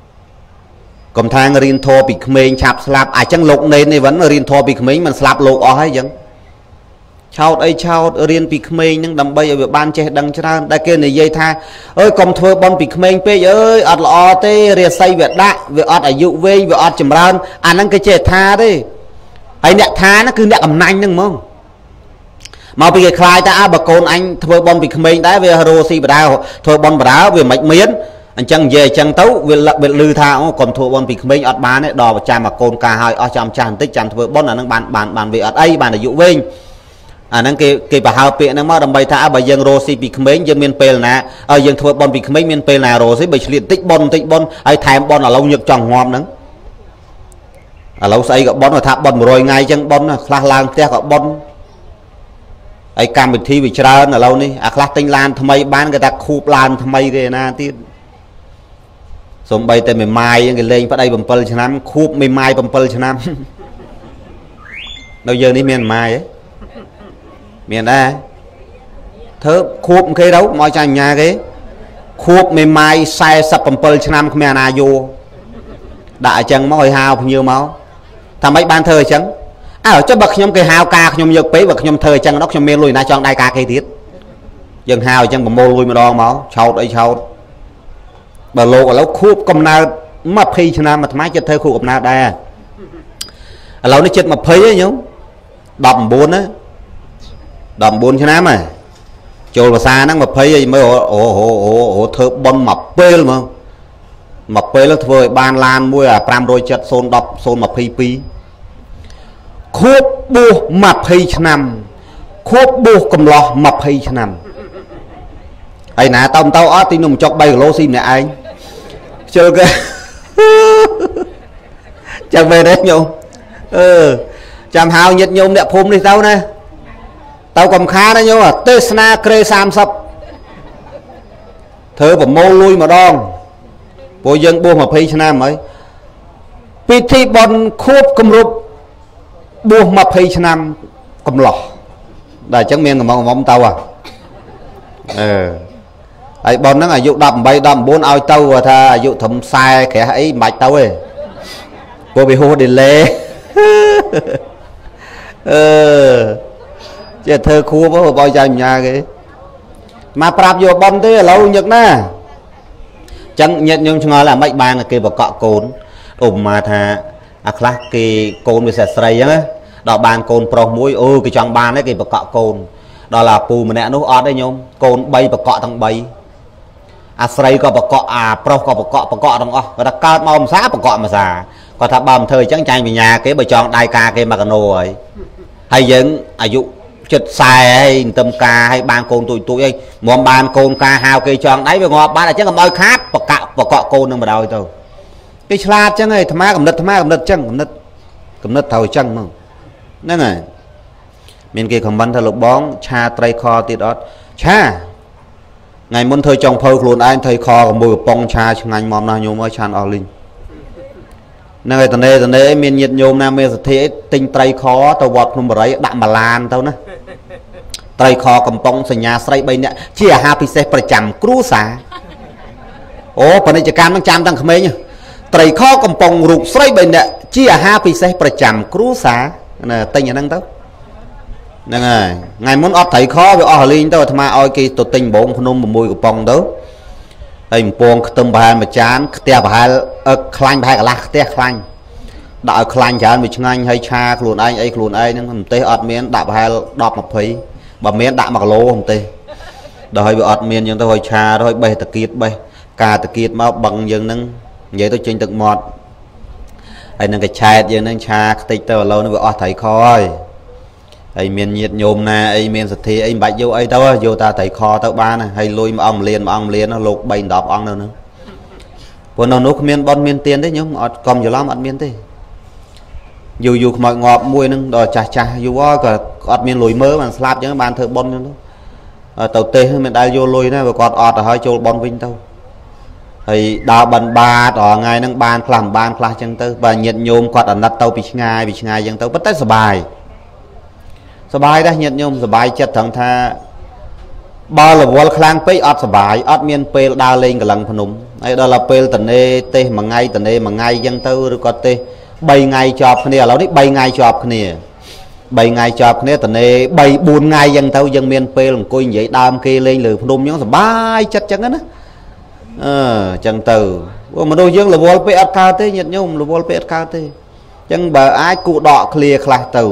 cầm thang riêng thô bị khmênh chạp slap chẳng lục này vẫn riêng thô bị khmênh mình slap lục ở hay chẳng chào riêng bị khmênh nhưng đầm bay ở ban che đằng cho đây kia này dây tha ơi cầm thưa bon bị khmênh pe ơi ọt lọ tê rìa say việt đạ về ọt ở dụ về về ọt chầm ran năng cái che tha đấy ấy nè tha nó cứ nè cầm nanh đúng không mà bây giờ khai ta bà con anh thưa bon bị khmênh đấy về hero si bà đào thưa bon bà đào về mạch miến anh chẳng về chẳng tấu về lư tha còn thưa bon bị khmênh ọt bán đấy đò và cha mà con ca hai ở trong tràn tích chẳng thưa bon là năng bàn về ọt ấy bàn là dụ về អាហ្នឹងគេប្រហើពាក្យហ្នឹងមកដើម្បីថាបើយើងរស់ស៊ីពីក្មេងយើងមានពេលណាយើងធ្វើបន់ពីក្មេងមានពេលណារស់ស៊ីបើឆ្លៀតតិចបន់ហើយថែមបន់ឥឡូវញឹកចង់ងាប់ហ្នឹងឥឡូវស្អីក៏បន់ថាបន់100ថ្ងៃអញ្ចឹងបន់ខ្លះឡើងផ្ទះក៏បន់ហើយកម្មវិធីវាច្រើនឥឡូវនេះអាខ្លះទិញឡានថ្មីបានគេថាខូបឡានថ្មីគេណាទៀតសំបីតែមេម៉ាយគេលេងប្តី7ឆ្នាំខូបមេម៉ាយ7ឆ្នាំនៅយើងនេះមានម៉ាយទេមានដែរធ្វើខួបគេទៅមកចាញ់ញ៉ាគេខួបមេម៉ាយ47ឆ្នាំគ្មានអាណាយោដាក់អញ្ចឹងមកឲ្យហៅភ្ញៀវមកថាម៉េចបានធ្វើអញ្ចឹងចុះបើខ្ញុំគេហៅការខ្ញុំយកពេកបើខ្ញុំធ្វើអញ្ចឹងដល់ខ្ញុំមានលុយណាចង់ដៃការគេទៀតយើងហៅអញ្ចឹងប្រមូលលុយម្ដងមកឆោតអីឆោតបើលោកឥឡូវខួបកំណើត20ឆ្នាំអាត្មាចិត្តធ្វើខួបកំណើតដែរឥឡូវនេះចិត្ត20ហ៎ញោម19ណា19ឆ្នាំហើយចូលភាសាហ្នឹង20ហើយមើលអូធ្វើប៉ុនមកពេលហ្មងមកពេលធ្វើឲ្យបានឡានមួយអា570 010 022ខួបបួស20ឆ្នាំខួបបួសកំឡោះ20ឆ្នាំហើយណាតើអត់ទីនំចុក3គីឡូស៊ីម្នាក់ឯងជើគេចាំមែនទេញោមចាំហៅញាតិញោមអ្នកភូមិនេះទៅណាទៅកំខាណាញោមទេសនាក្រេ30ធ្វើប្រមូលលុយម្ដងព្រោះយើងបួស20ឆ្នាំហើយពិធីបុណ្យខួបគម្រប់បួស20ឆ្នាំកំឡោះតែអញ្ចឹងមានកំងទៅហើយបុណ្យហ្នឹងអាយុ18 19ឲ្យទៅថាអាយុត្រឹម40ក្រាស់អីមិនបាច់ទៅទេព្រោះវាហួស delay ចេះធ្វើខួបបើចាញ់ញ៉ាគេមកប្រាប់យកបុណ្យទេឥឡូវញឹកណាចឹងញាតិញោមឆ្ងល់អាម៉េចបានគេបកកកូនឧបមាថាអាខ្លះគេកូនវាស្រីអញ្ចឹងដល់បានកូនប្រុសមួយគេចង់បានទេគេបកកកូនដល់អាពូម្នាក់នោះអត់ទេញោមកូន3បកកទាំង3អាស្រីក៏បកកអាប្រុសក៏បកកទាំងអស់គាត់ថាកើតមកម្សាបកកម្សាគាត់ថាបើមិនធ្វើអញ្ចឹងចាញ់បញ្ញាគេបើចង់ដៃការគេមកកណូហើយយើងអាយុចិត្ត40ហើយទៅការឲ្យបានកូនទួយហើយមកបានកូនការហៅគេចង់ដៃវាងាប់បានអញ្ចឹងកុំឲ្យខាតបកកកូននឹងបដ ாய் ទៅគេឆ្លាតអញ្ចឹងឯងអាត្មាកំណត់អញ្ចឹងកំណត់ត្រូវអញ្ចឹងមកហ្នឹងហើយមានគេខមមិនថាលោកបងឆាត្រីខទៀតអត់ឆាថ្ងៃមុនធ្វើចុងភៅខ្លួនឯងត្រីខกับមួយកំប៉ុងឆាឆ្ងាញ់មកណាស់ញោមអើយឆានអស់លីងហ្នឹងហើយតនេមានញាតិញោមណាមានសទ្ធាទិញត្រីខទៅវត្តភ្នំបរិយដាក់មួយឡានទៅណាត្រីខកំប៉ុងសញ្ញាស្រី3នាក់ជាអាហារពិសេសប្រចាំគ្រួសារពាណិជ្ជកម្មនឹងចាំតាំងក្មេងត្រីខកំប៉ុងរូបស្រី3នាក់ជាអាហារពិសេសប្រចាំគ្រួសារណាទិញអាហ្នឹងទៅហ្នឹងហើយថ្ងៃមុនអត់ត្រីខវាអស់លីងទៅអាត្មាឲ្យគេទៅទិញបងភ្នំ6កំប៉ុងទៅហើយបំពងខ្ទឹមប្រហែលមួយចានខ្ទះប្រហែលខ្លាញ់ប្រហែលកន្លះខ្ទះខ្លាញ់ដាក់ឲ្យខ្លាញ់ច្រើនវាឆ្ងាញ់ហើយឆាខ្លួនឯងអីខ្លួនឯងហ្នឹងម្ទេសអត់មានដាក់ប្រហែល10 20បើមានដាក់1គីឡូម្ទេសដល់ហើយវាអត់មានអញ្ចឹងទៅឲ្យឆាទៅឲ្យបេះតាគៀតបេះការតាគៀតមកបឹងយើងហ្នឹងនិយាយទៅចេញទឹកមាត់ហើយនឹងកឆែតយើងហ្នឹងឆាខ្ទេចទៅឥឡូវនេះវាអស់ត្រីខហើយមានញាតញោមណាអីមានសទ្ធាអីមិនបាច់យកអីទៅយកតាត្រីខទៅបានហើយលុយ1អង្គម្លានលោក3 10អង្គនៅហ្នឹងព្រោះនៅនោះគ្មានបនមានទៀនទេញោមអត់កុំច្រឡំអត់មានទេយូរខ្មោចងាប់មួយហ្នឹងដល់ចាស់យូរក៏អត់មានលុយមើលបានស្លាប់អញ្ចឹងបានធ្វើបនអញ្ចឹងទៅទេសមិនដែលយកលុយណាបើគាត់អត់ទៅហើយចូលបនវិញទៅហើយដើរបិណ្ឌបាតថ្ងៃហ្នឹងបានខ្លះមិនបានខ្លះអញ្ចឹងទៅបើញាតញោមគាត់អាណិតទៅពីឆ្ងាយអញ្ចឹងទៅប៉ុន្តែសុបាយដែរញាតញោមសុបាយចិត្តត្រង់ថាបើរវល់ខ្លាំងពេកអត់សុបាយអត់មានពេលដើរលេងកលឹងភ្នំហើយដល់ពេលតនេទេសមួយថ្ងៃតនេមួយថ្ងៃអញ្ចឹងទៅឬក៏ទេស3ថ្ងៃជាប់គ្នាឥឡូវនេះ3ថ្ងៃជាប់គ្នាតនេ3 4ថ្ងៃអញ្ចឹងទៅយើងមានពេលអង្គុយនិយាយដើមគេលេងលើភ្នំអញ្ចឹងសុបាយចិត្តអញ្ចឹងណាអញ្ចឹងទៅមនុស្សយើងរវល់ពេកអត់កើតទេញាតិញោមរវល់ពេកអត់កើតទេអញ្ចឹងបើអាចគូដកឃ្លាខ្លះទៅ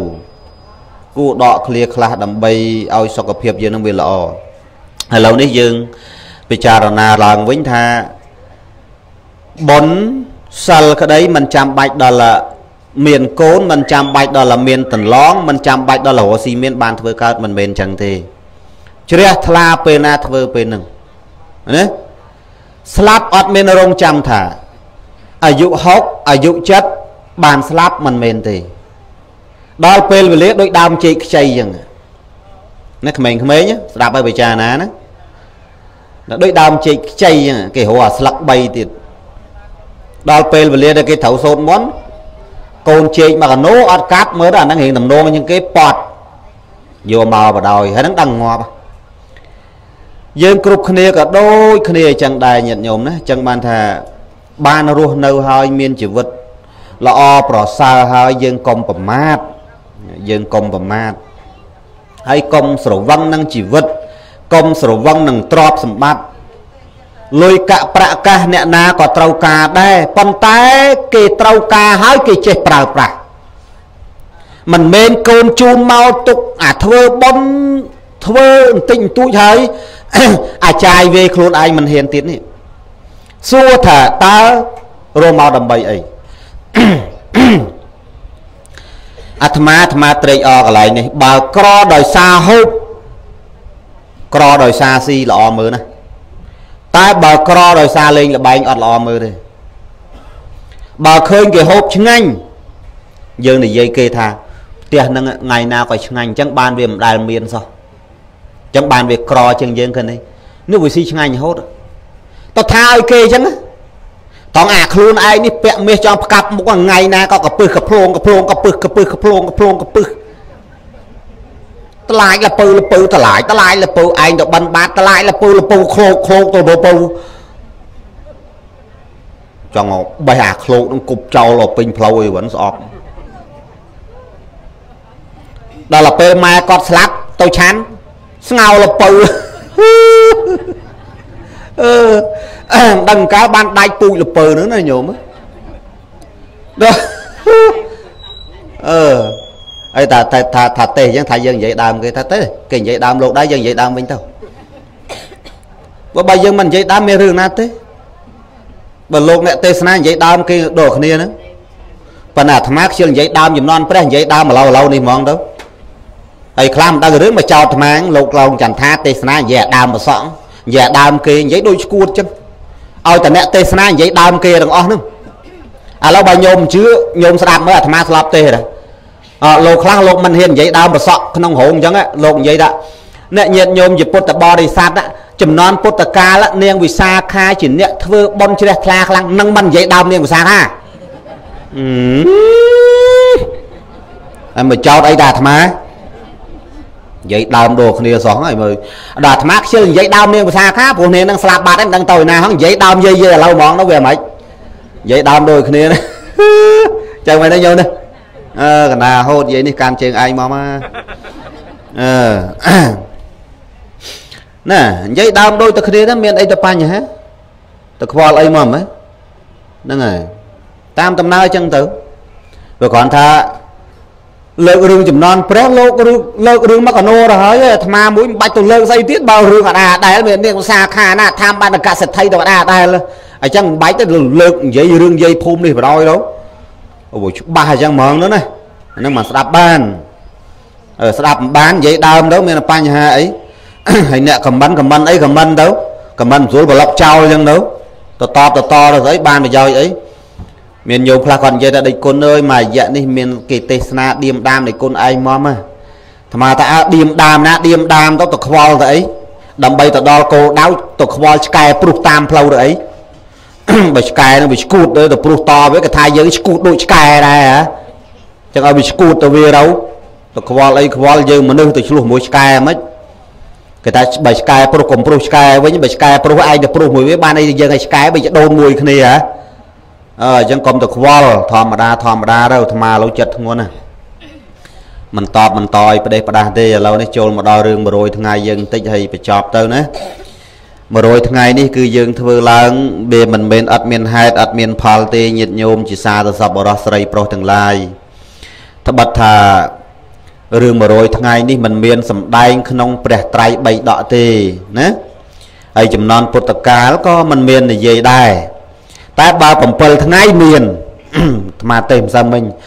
ដើម្បីឲ្យសុខភាពយើងនឹងវាល្អឥឡូវនេះយើងពិចារណាឡើងវិញថាបុណ្យសិលក្តីមិនចាំបាច់ដល់ miền côn mình chăm bạch đó là miền tần lóng mình chăm bạch đó là hồ xi miền ban thưa cao mình miền chẳng thế chưa thla pena thưa pen nè slap ọt miền rong chăm thảอายุ6อายุ7បានស្លាប់មិនមែនទេដល់ពេលវេលាដូចដើមចេកខ្ចីអញ្ចឹងណាក្មេងៗស្ដាប់ឲ្យពិចារណាណាដូចដើមចេកខ្ចីអញ្ចឹងគេរកអាស្លឹក3ទៀតដល់ពេលវេលាដែលគេត្រូវសូត្រមន្តកូនចេកមកកណូអត់កាប់មើលទៅអាហ្នឹងរៀងតំណងជាងគេប៉ត់យកមកបដ ாய் ហើយហ្នឹងដឹងងាប់យើងគ្រប់គ្នាក៏ដូចគ្នាអញ្ចឹងដែរញាតិញោមណាអញ្ចឹងបានថាបានរស់នៅហើយមានជីវិតល្អប្រសើរហើយយើងកុំប្រមាទហើយកុំស្រវឹងនឹងជីវិតកុំស្រវឹងនឹងទ្រព្យសម្បត្តិលុយកាក់ប្រាក់កាសអ្នកណាក៏ត្រូវការដែរប៉ុន្តែគេត្រូវការហើយគេចេះប្រើប្រាស់មិនមែនកូនជូនមកទុកអាធ្វើបុណ្យធ្វើបន្តិចបន្តួចហើយអាចារ្យវេខ្លួនឯងមិនហ៊ានទៀតនេះសួរថាតើរកមកដើម្បីអីអាត្មាត្រេកអរកន្លែងនេះបើក្រដោយសារហូបក្រដោយសារស៊ីល្អមើលណាតែបើក្រដោយសារលេងល្បែងអត់ល្អមើលទេបើឃើញគេហូបឆ្ងាញ់យើងនិយាយគេថាផ្ទះហ្នឹងថ្ងៃណាក៏ឆ្ងាញ់អញ្ចឹងបានវាមិនដែលមានសោះអញ្ចឹងបានវាក្រជាងយើងឃើញនេះវាស៊ីឆ្ងាញ់រហូតទៅថាឲ្យគេអញ្ចឹងតោះអាខ្លួនឯងនេះពាក់មាសចង់ផ្កាប់មុខថ្ងៃណាក៏កពឹសកភ្លងតឡាយលពៅតឡាយលពៅឯងទៅបិណ្ឌបាតតឡាយលពៅឃ្លោកទៅលពៅចង់បេះអាឃ្លោកនឹងគប់ចោលពេញផ្លូវអីវិញស្អប់ដល់ពេលម៉ែគាត់ស្លាប់ទៅឆាន់ស្ងោលពៅដឹងកាលបានដាច់ពូជលពើហ្នឹងណាញោមដល់អីថាទេអញ្ចឹងថាយើងនិយាយដើមគេថាទេគេនិយាយដើមលោកដែរយើងនិយាយដើមវិញទៅបើយើងមិននិយាយដើមមានរឿងណាទេបើលោកអ្នកទេសនានិយាយដើមគេដូចគ្នាហ្នឹងប៉ុន្តែអាត្មាខ្ជិលនិយាយដើមចំនួនព្រះនិយាយដើមឡូវនេះហ្មងទៅហើយខ្លះមិនដឹងរឿងមកចោតអាត្មាលោកឡងចន្ទថាទេសនានិយាយដើមប្រសងនិយាយដើមគេនិយាយដូចឈួតចឹងឲ្យតែអ្នកទេសនានិយាយដើមគេទាំងអស់ហ្នឹងឥឡូវបើញោមជឿញោមស្ដាប់មើលអាត្មាស្លាប់ទេលោកខ្លះលោកមិនហ៊ាននិយាយដើមប្រសក់ក្នុងរោងអញ្ចឹងលោកនិយាយថាអ្នកញាតិញោមជាពុទ្ធបរិស័ទចំនួនពុទ្ធកាលនាងវិសាខាជាអ្នកធ្វើបុណ្យជ្រះថ្លាខ្លាំងនឹងមិននិយាយដើមនាងវិសាខាហើយមកចោតអីដែរអាត្មានិយាយដើមដូចគ្នាសោះហើយមើលដល់អាត្មាខ្ជិលនិយាយដើមនាងវិសាខាព្រោះនាងនឹងស្លាប់បាត់ហើយមិនដឹងទៅណាហ្នឹងនិយាយដើមយាយឥឡូវហ្មងទៅវាមិននិយាយដើមដូចគ្នាណាចឹងមែនទេញោមណាកណ្ដាហូតនិយាយនេះកាន់ជើងឯងមកណានិយាយដើមដូចតែគ្នាទៅមានអីទៅបញ្ហាទៅខ្វល់អីមកហ្នឹងហើយតាមដំណើរចឹងទៅព្រោះគ្រាន់ថាលើករឿងចំនួនព្រះលើករឿងមកកណូទៅហើយអាត្មាមួយមិនបាច់ទៅលើកស្អីទៀតបើរឿងអដាដែលមាននាងវិសាខាណាthamបានអកសិទ្ធិទៅអដាដែលអញ្ចឹងមិនបាច់ទៅលើកនិយាយរឿងនិយាយភូមិនេះបដ ாய் ទៅអូច្បាស់អញ្ចឹងហ្មងទៅណាហ្នឹងមកស្ដាប់បានស្ដាប់មិនបាននិយាយដើមទៅមានបញ្ហាអីហើយអ្នកខមមិនអីខមមិនទៅខមមិនស្រួលប្រឡប់ចោលអញ្ចឹងទៅតទៅស្អីបានប្រយោជន៍អីមានញោមខ្លះគាត់និយាយថាដេចគុណអើយមួយរយៈនេះមានគេទេសនាឌៀមដាមដេចគុណឯងមកអាត្មាថាឌៀមដាមណាឌៀមដាមទៅខ្វល់ទៅអីដើម្បីទៅដល់គោលដៅទៅខ្វល់ឆ្កែព្រុសតាមផ្លូវទៅអីបើឆ្កែនឹងវាឈួតទៅព្រុសតវាគេថាយើងឈួតដូចឆ្កែដែរហ៎ចឹងឲ្យវាឈួតទៅវាទៅខ្វល់អីខ្វល់យើងមនុស្សទៅឆ្លោះមួយឆ្កែហ្មងគេថាបើឆ្កែព្រុសកុំព្រុសឆ្កែវិញបើឆ្កែព្រុសឯងទៅព្រុសមួយវាបានអីយើងឲ្យឆ្កែបើដូនមួយគ្នាហ៎អញ្ចឹងកុំទៅខ្វល់ធម្មតាទៅអាត្មាឥឡូវចិត្តធ្ងន់ណាមិនតឲ្យប្រទេសផ្ដាស់ទេឥឡូវនេះចូលមកដល់រឿង100ថ្ងៃយើងបន្តិចហើយបញ្ចប់ទៅណា100ថ្ងៃនេះគឺយើងធ្វើឡើងវាមិនមែនអត់មានហេតុអត់មានផលទេញាតិញោមជាសាទសប្បុរសស្រីប្រុសទាំងឡាយត្បិតថារឿង100ថ្ងៃនេះមិនមានសម្ដែងក្នុងព្រះត្រៃបិដកទេណាហើយចំនួនពុទ្ធកាលក៏មិនមាននិយាយដែរតែបើ7ថ្ងៃមានអាត្មាទេមិនសឹមវិញ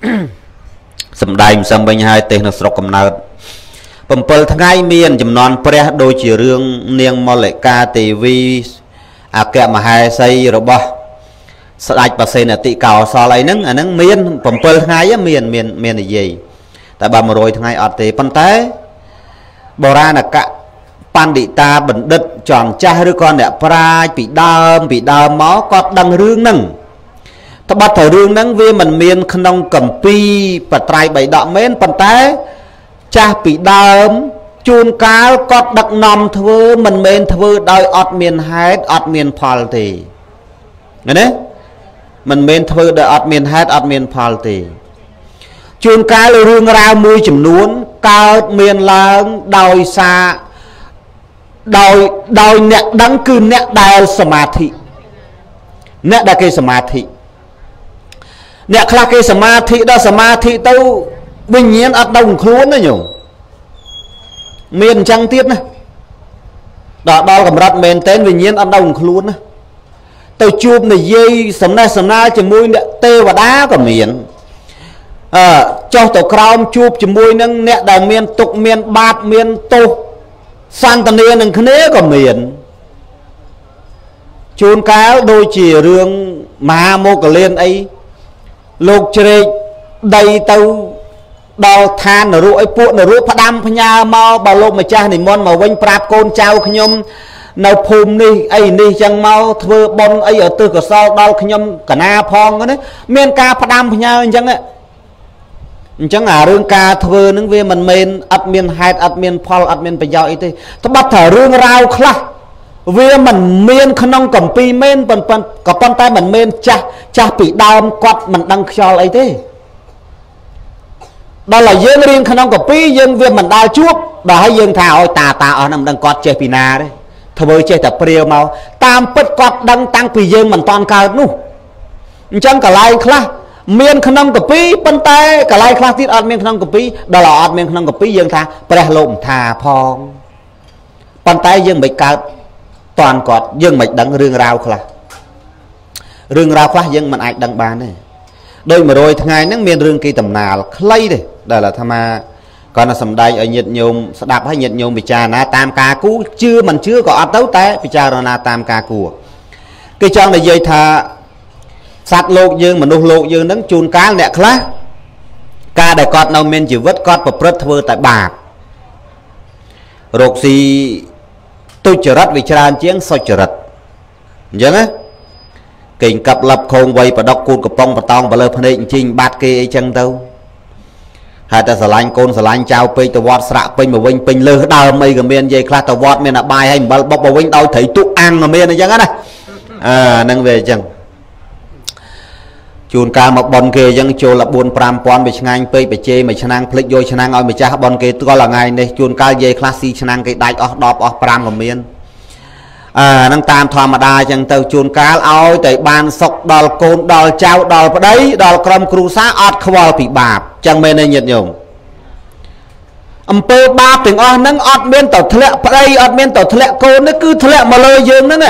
សំដែងសំវិញហើយទេសនៅស្រុកកំណើត7ថ្ងៃមានចំនួនព្រះដូចជារឿងនាងមល្លិកាទេវីអគ្គមហេសីរបស់ស្ដេចបសេនតិកោសលអីហ្នឹងអាហ្នឹងមាន7ថ្ងៃមាននិយាយតែបើ100ថ្ងៃអត់ទេប៉ុន្តែបុរាណកបណ្ឌិតាបណ្ឌិតចង់ចាស់ឬក៏អ្នកប្រាជ្ញពីដើមមកគាត់ដឹងរឿងហ្នឹងត្បិតតែរឿងហ្នឹងវាមិនមានក្នុងកម្ពីរបត្រៃបិដកមែនប៉ុន្តែចាស់ពីដើមជួនកាលគាត់ដឹកនាំធ្វើមិនមែនធ្វើដោយអត់មានហេតុអត់មានផលទេឃើញទេមិនមែនធ្វើដោយអត់មានហេតុអត់មានផលទេជួនកាលរឿងរ៉ាវមួយចំនួនកើតមានឡើងដោយសារដោយអ្នកដឹងគឺអ្នកដែលសមាធិអ្នកដែលគេសមាធិអ្នកខ្លះគេសមាធិដល់សមាធិទៅវិញ្ញាណអត់ដឹងខ្លួនណាញោមមានអញ្ចឹងទៀតណាដល់កម្រិតមែនតើវិញ្ញាណអត់ដឹងខ្លួនណាទៅជួបនិយាយសំណេះសំណាលជាមួយអ្នកទេវតាក៏មានចុះទៅក្រោមជួបជាមួយនឹងអ្នកដែលមានទុក្ខមានបាបមានទោសសន្តានានឹងគ្នាក៏មានជួនកាលដូចជារឿងមហាមោគលានអីលោកជ្រែកដីទៅដល់ឋាននរកឲ្យពួកនរកផ្ដាំផ្ញើមកបើលោកម្ចាស់និមន្តមកវិញប្រាប់កូនចៅខ្ញុំនៅភូមិនេះអីនេះចឹងមកធ្វើបុណ្យអីឲ្យទិសកុសលដល់ខ្ញុំកណាផងណាមានការផ្ដាំផ្ញើអញ្ចឹងអារឿងការធ្វើនឹងវាមិនមែនអត់មានហេតុអត់មានផលអត់មានប្រយោជន៍អីទេត្បិតថារឿងរ៉ាវខ្លះវាមិនមានក្នុងកម្ពីមែនក៏ប៉ុន្តែមិនមែនចាស់ពីដើមគាត់មិនដឹងខ្យល់អីទេដល់ឲ្យយើងរៀនក្នុងកម្ពីយើងវាមិនដាល់ជួបដល់ឲ្យយើងថាឲ្យតាអស់ហ្នឹងមិនដឹងគាត់ចេះពីណាទេធ្វើចេះតែព្រាវមកតាមពិតគាត់ដឹងតាំងពីយើងមិនតាន់កើតនោះអញ្ចឹងកន្លែងខ្លះមានក្នុងកម្ពីប៉ុន្តែកន្លែងខ្លះទៀតអត់មានក្នុងកម្ពីដល់អត់មានក្នុងកម្ពីយើងថាព្រះលោកមិនថាផងប៉ុន្តែយើងមិនកើតតាន់គាត់យើងមិនដឹងរឿងរ៉ាវខ្លះយើងមិនអាចដឹងបានទេដោយ100ថ្ងៃហ្នឹងមានរឿងគេតំណាលខ្លីទេដែលអាត្មាគាត់តែសំដែងឲ្យញាតិញោមស្ដាប់ឲ្យញាតិញោមពិចារណាតាមការគូជឿមិនជឿក៏អត់ទៅតែពិចារណាតាមការគូគេចង់និយាយថាសត្វលោកយើងមនុស្សលោកយើងហ្នឹងជួនកាលអ្នកខ្លះការដែលគាត់នៅមានជីវិតគាត់ប្រព្រឹត្តធ្វើតែបាបរោគស៊ីទុច្ចរិតវាច្រើនជាងសុចរិតអញ្ចឹងណាគេកាប់លាប់ខោងវៃបដកគូតកំប៉ុងបតោងបើលើភ្នែកអញ្ជិញបាត់គេអីចឹងទៅហើយតែស្រឡាញ់កូនស្រឡាញ់ចៅពេកទៅវត្តស្រាក់ពេញមកវិញពេញលើដើមអីក៏មាននិយាយខ្លះទៅវត្តមានអបាយហើយអំបិលបុកមកវិញដោយត្រីទុកអាំងក៏មានអញ្ចឹងណាហ្នឹងវាអញ្ចឹងជួនកាលមកបនគេអញ្ចឹងចូល4-5ពាន់វាឆ្ងាញ់ពេកបជេមួយឆ្នាំភ្លេចយកឆ្នាំឲ្យម្ចាស់បនគេទល់ថ្ងៃនេះជួនកាលនិយាយខ្លះស៊ីឆ្នាំគេដាច់អស់10អស់5ក៏មានហ្នឹងតាមធម្មតាអញ្ចឹងទៅជួនកាលឲ្យតែបានសុខដល់កូនដល់ចៅដល់ប្តីដល់ក្រុមគ្រួសារអត់ខ្វល់ពីបាបចឹងមែនទេញាតិញោមអំពើបាបទាំងអស់ហ្នឹងអត់មានទៅធ្លាក់ប្តីអត់មានទៅធ្លាក់កូននេះគឺធ្លាក់មកលើយើងហ្នឹង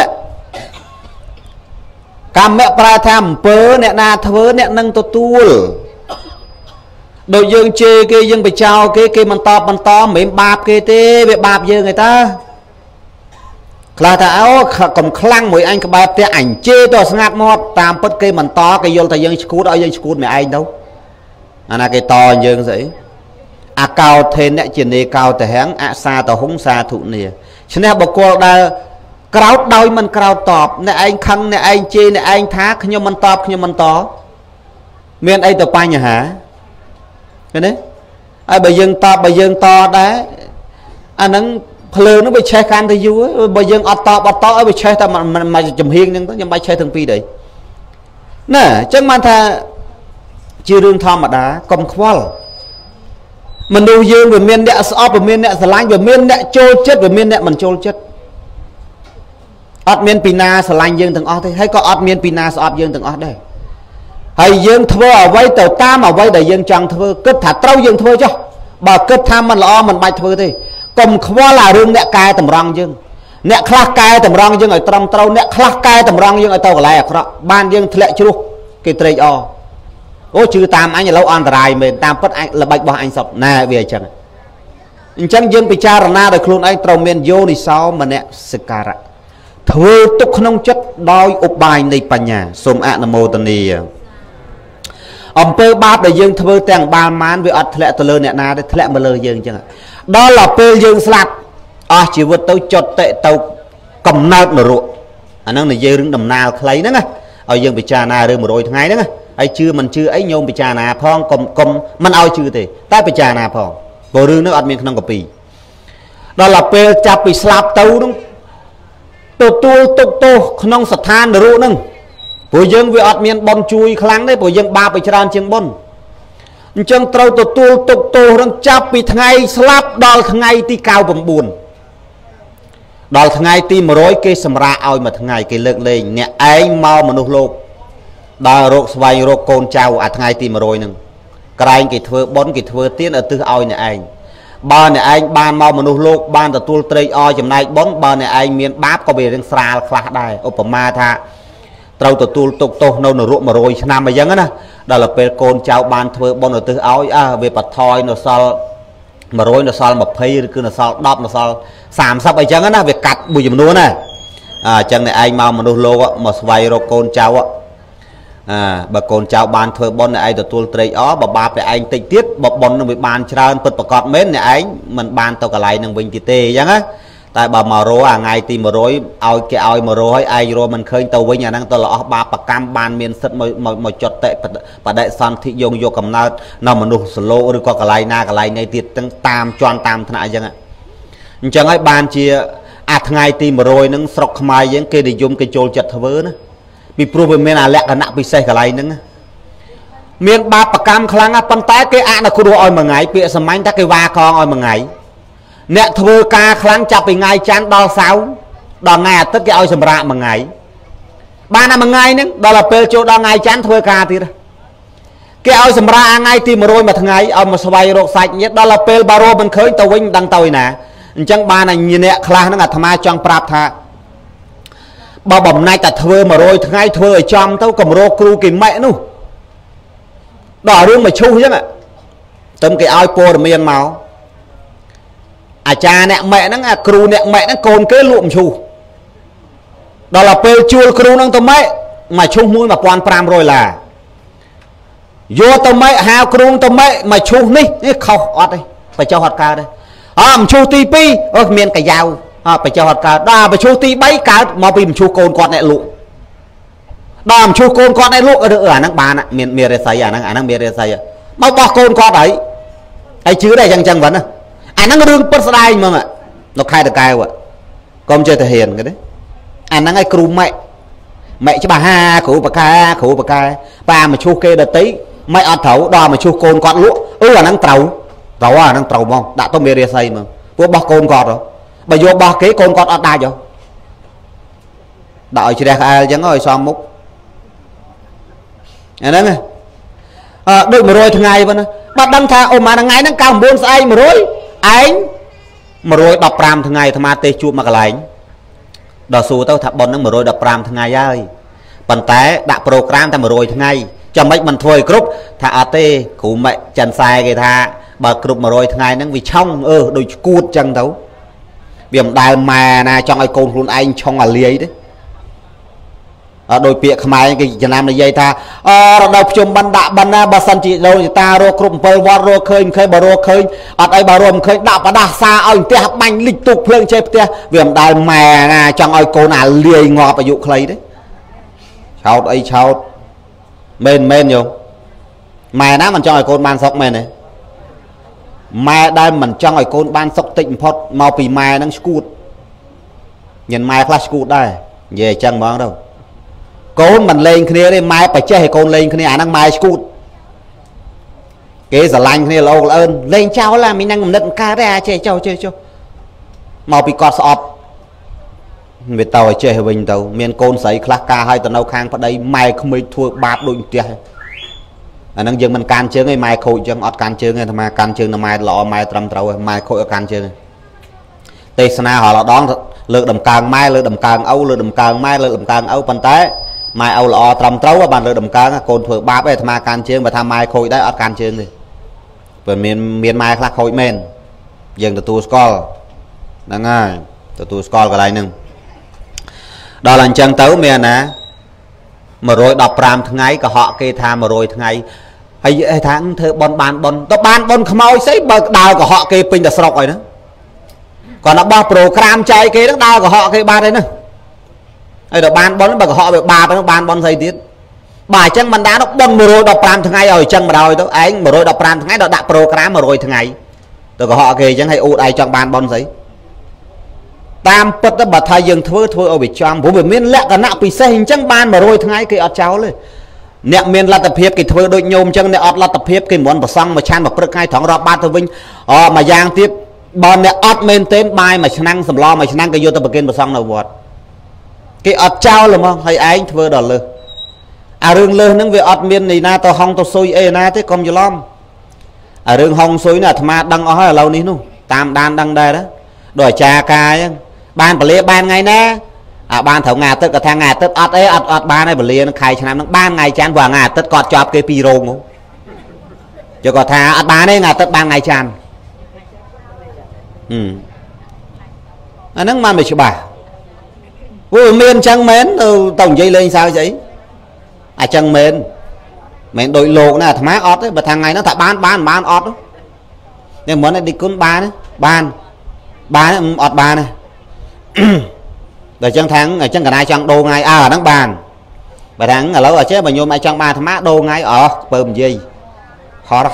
កម្មៈប្រែថាអំពើអ្នកណាធ្វើអ្នកនឹងទទួលដូចយើងជេរគេយើងបចោគេមិនតបបន្តមិនមែនបាបគេទេវាបាបយើងឯតាខ្លះថាអូកំខ្លាំងមួយអញក្បែរផ្ទះអញជេរទៅស្ងាត់មាត់តាមពិតគេមិនតគេយល់ថាយើងឈួតឲ្យយើងឈួតម្នាក់ឯងទៅអាណាគេតយើងស្អីអាកោថេអ្នកជានេកោតហំអសាតហុងសាធុនីឈ្នះបកលដែលក្រោតដោយមិនក្រោតតបអ្នកឯងខឹងអ្នកឯងជេរអ្នកឯងថាខ្ញុំមិនតបខ្ញុំមិនតមានអីទៅបញ្ហាឃើញទេហើយបើយើងតបបើយើងតដែរអាហ្នឹងភ្លើងនោះវាឆេះកាន់ទៅយូរបើយើងអត់តបឲ្យវាឆេះតែមួយចំហៀងហ្នឹងទៅខ្ញុំបាច់ឆេះទាំងពីរដែរណាអញ្ចឹងបានថាជារឿងធម្មតាកុំខ្វល់មនុស្សយើងវាមានអ្នកស្អប់វាមានអ្នកស្រឡាញ់វាមានអ្នកចូលចិត្តវាមានអ្នកមិនចូលចិត្តអត់មានពីណាស្រឡាញ់យើងទាំងអស់ទេហើយក៏អត់មានពីណាស្អប់យើងទាំងអស់ដែរហើយយើងធ្វើអ្វីទៅតាមអ្វីដែលយើងចង់ធ្វើគិតថាត្រូវយើងធ្វើចុះបើគិតថាមិនល្អមិនបាច់ធ្វើទេកុំខ្វល់អារឿងអ្នកកែតម្រង់យើងអ្នកខ្លះកែតម្រង់យើងឲ្យត្រឹមត្រូវអ្នកខ្លះកែតម្រង់យើងឲ្យទៅកន្លែងអាក្រក់បានយើងធ្លាក់ជ្រោះគេត្រេកអរ ô chứ tam anh lâu an tài mình tam bất anh là bạch bỏ anh sập nè về chẳng dân bị cha na được luôn anh trồng miền vô đi sau mà nè skara thưa tục không chất đôi ốp bài này pan nhà xôm ạ nam mô tần ni ông pê ba để dân thưa tàng ba mán với ắt lẹ từ lơ nè na để lẹ mà lơ dân chẳng đó là pê dân sạt chỉ vượt tôi chọt tệ tàu cầm nát mà ruộng anh đang là dây đứng đầm nào lấy đó nghe ở dân bị cha na đưa một đôi ngày đó nghe ai chưa mình chưa ấy nhôm bị cha na phong cầm mình ao chưa thì ta bị cha na phong bộ rương nó ăn miếng không có pì đó là pê chạp bị slap tàu đúng tô không sạch than được ruộng nâng bộ dân vì ăn miếng bom chui kháng đấy bộ dân ba bị tràn trên bom chân trâu tô đang chạp bị ngày slap đo ngày ti cao bầm buồn đo ngày ti mà rối cái sầm ra ao mà ngày cái lượng lên nè anh mau mà nô lô đo rốt vay rốt côn trâu ngày ti mà rối nâng cái anh cái thưa bón cái thưa tiến ở tư ao này anh ba này anh ban mau mà nô lô ban từ tua tây ao chấm này bón ba này anh miền báp có bề đang xa khá đài opama tha trâu từ tua tô nô nở ruộng mà rồi năm mà dân á đó là về côn trâu ban thưa bón ở tư ao về bật thoi nó sao mà rồi nó sao mà phay cứ nó sao đập nó sao sàm sắp ấy chẳng á việc cắt bùi dùm luôn này chẳng này anh mau mà nô lô mà vay rốt côn trâu bà con cháu ban thưa bon này ai từ tua tây ó bà ba phải anh tịnh tiết bà bon nó bị ban trơn bật bà cọt mến này anh mình ban tao cả lại nâng bình tê chẳng á tại bà mà rối ngày tìm mà rối ao cái ao mà rối ai rồi mình khơi tàu với nhà năng tao là ba bà cam ban miền sất mà chọt tệ bà đại san thị dùng vô cầm nào nào mà nụ solo rồi qua cả lại na cả lại này tiết tăng tam choan tam thằng chẳng á chẳng ai ban chia ngày tìm mà rối nâng sọc mai những cái để dùng cái chôl chật thơ nữa bị pro men à lẹ cả nặng bị say cả lại nữa miền ba bạc cam khăng á pan tay cái là khu đồ oi mà ngày bị sầm anh ta cái va con oi mà ngày nè thưa ca khăng chập bị ngày chán đo sáu đo ngày tất cái oi sầm rạ mà ngày ba năm mà ngày nữa đó là pel cho đo ngày chán thưa ca thì cái oi sầm rạ ngày tìm mà rồi mà thằng ngày oi mà xoay rộ sạch nhất đó là pel baro mình khơi tàu vinh đăng tàu nè chẳng ba này nhìn nè khăng nó là tham ai trong prap tha bao bầm nay ta thưa mà rồi ngay thưa ở trong tao cầm rô kêu cái mẹ nu đỏ rương mà chu chứ ạ tâm cái ao po miền màu cha nè mẹ nó kêu nè mẹ nó cồn cái luộm chu đó là pe chua kêu nó tao mẹ mà chu mũi mà quan pram rồi là vô tao mẹ hao kêu tao mẹ mà chu ní khâu ọt đây phải cho hot ca đây chu ti pi miền cái dao phải cho họ cả đà phải chu ti bấy cả mà bị chu côn con này lụ đàm chu côn con này lụ ở được ở năng bàn miền miền xây à năng miền xây mà bỏ côn con đấy ấy chứ đây chẳng vẫn năng đương bất sai mà nó khai được cài vậy con chơi thể hiện cái đấy năng ai kêu mẹ cho bà ha khổ bà ca ba mà chu kê đợt tí mẹ ăn thấu đò mà chu côn con lụ năng trầu năng trầu không đã tôi miền xây mà của bỏ côn con rồi bà vô ba cái con ở đây rồi đợi chỉ đẹp ai chẳng ngồi xong múc đấy nghe đôi mà rồi thằng ngày vẫn bắt đăng thang ôm mà thằng ngày nó cao buôn sai mà rồi anh mà rồi đọc ram thằng ngày thằng ma tê chua mà cái lạnh đò xù tao thằng bọn nó mà rồi đọc ram thằng ngày ơi bàn té đã program thằng mà rồi thằng ngày cho mấy mình thôi group thà at cụ mẹ chân sai cái tha bà group mà rồi thằng ngày nó vì trong đôi cuột chân đâu viêm đài mà na trong ai côn luôn anh trong là liấy đấy đôi piệc mai cái Việt Nam này dây tha đầu chùm ban đạ ban na bà sân chị đâu ta rô cụm pơ vót rô khơi bà rô khơi ai bà rô khơi đạ bà đa xa ơi tia bánh lịch tục lên chơi tia viêm đài mà na trong ai côn là liấy ngọt ở dụ khơi đấy chào ấy chào men nhiều mà nó mình cho ai côn ban sọc men này mai đây mình trong ai côn ban sọc tịnh phật mau bị mai đang scoot nhìn mai flash scoot đây về chẳng mong đâu côn mình lên kia đây mai phải chơi côn lên kia năng mai scoot cái giờ lành kia lâu ơn lên cháu là mình đang nựng ca ra chơi cho mau bị cọt sọp về tàu chơi hơi bình tàu miền côn sấy class ca hai tuần đâu khang vào đây mai không mới thua bát đôi tiền năng dừng mình can chơi ngày mai khôi chân ọt can chơi ngày mà can chơi là mai lọ mai trầm trâu mai khôi ở can chơi tây sana họ là đón lượt đầm càng mai lượt đầm càng âu lượt đầm càng mai lượt đầm càng âu bàn té ម៉ែអូល្អត្រឹមត្រូវបានលើដំកើងកូនធ្វើបាបឯអាត្មាកាន់ជើងបើថាម៉ែខូចដែរអត់កាន់ជើងទេព្រោះមានម៉ែខ្លះខូចមែនយើងទទួលស្គាល់ហ្នឹងហើយទទួលស្គាល់កន្លែងហ្នឹងដល់អញ្ចឹងទៅមានណា115ថ្ងៃកុហកគេថា100ថ្ងៃហើយថាធ្វើបនបានបនទៅបានបនខ្មោចស្អីបើដើរកុហកគេពេញតែស្រុកហើយហ្នឹងគាត់ដល់បោះប្រូក្រាមចែកគេហ្នឹងដើរកុហកគេបានហើយហ្នឹងហើយដល់បានបនបើកុហកវាបាបហ្នឹងបានបនស្អីទៀតបើអញ្ចឹងបណ្ដានោះបន115ថ្ងៃឲ្យអញ្ចឹងបណ្ដោយទៅឯង115ថ្ងៃដល់ដាក់ប្រូក្រាម100ថ្ងៃទៅកុហកគេអញ្ចឹងឲ្យអ៊ូតឯងចង់បានបនស្អីតាមពិតទៅបើថាយើងធ្វើឲ្យវាចំព្រោះវាមានលក្ខណៈពិសេសអញ្ចឹងបាន100ថ្ងៃគេអត់ចោលទេអ្នកមានលទ្ធភាពគេធ្វើដូចញោមអញ្ចឹងអ្នកអត់លទ្ធភាពគេមិនប្រសង់មួយឆានមួយព្រឹកថ្ងៃត្រង់រាប់បាត់ទៅវិញមួយយ៉ាងទៀតបើអ្នកអត់មែនទេបាយមួយឆ្នាំសម្លមួយឆ្នាំគេយកទៅប្រគេនប្រសង់នៅវត្តគេអត់ចោលហ្មងហើយឯងធ្វើដល់លើសអារឿងលើសហ្នឹងវាអត់មានន័យណាទៅហុងទៅស៊ុយអីណាទេកុំច្រឡំអារឿងហុងស៊ុយនេះអាត្មាដឹងអស់ហើយឥឡូវនេះនោះតាមដានដឹងដែរដូចអាចារ្យកាយហ្នឹងបានពលាបានថ្ងៃណាបានត្រូវថ្ងៃអាទិត្យក៏ថាថ្ងៃអាទិត្យអត់អីអត់បានហើយពលានឹងខែឆ្នាំហ្នឹងបានថ្ងៃច័ន្ទព្រោះថ្ងៃអាទិត្យគាត់ជាប់គេ2រោងមកយកគាត់ថាអត់បានទេថ្ងៃអាទិត្យបានថ្ងៃច័ន្ទអាហ្នឹងមិនច្បាស់ព្រោះមានអញ្ចឹងមែនទៅនិយាយលេងសើចស្អីអញ្ចឹងមែនដូចលោកណាអាត្មាអត់ទេបើថាថ្ងៃហ្នឹងថាបានអត់នេះមិនឯឌីគុណបានអត់បានទេដល់អញ្ចឹងថាអញ្ចឹងកណាចង់ដូរថ្ងៃអាហ្នឹងបានបើថាឥឡូវអញ្ចឹងបើញោមឯងចង់បានអាត្មាដូរថ្ងៃពើនិយាយហត់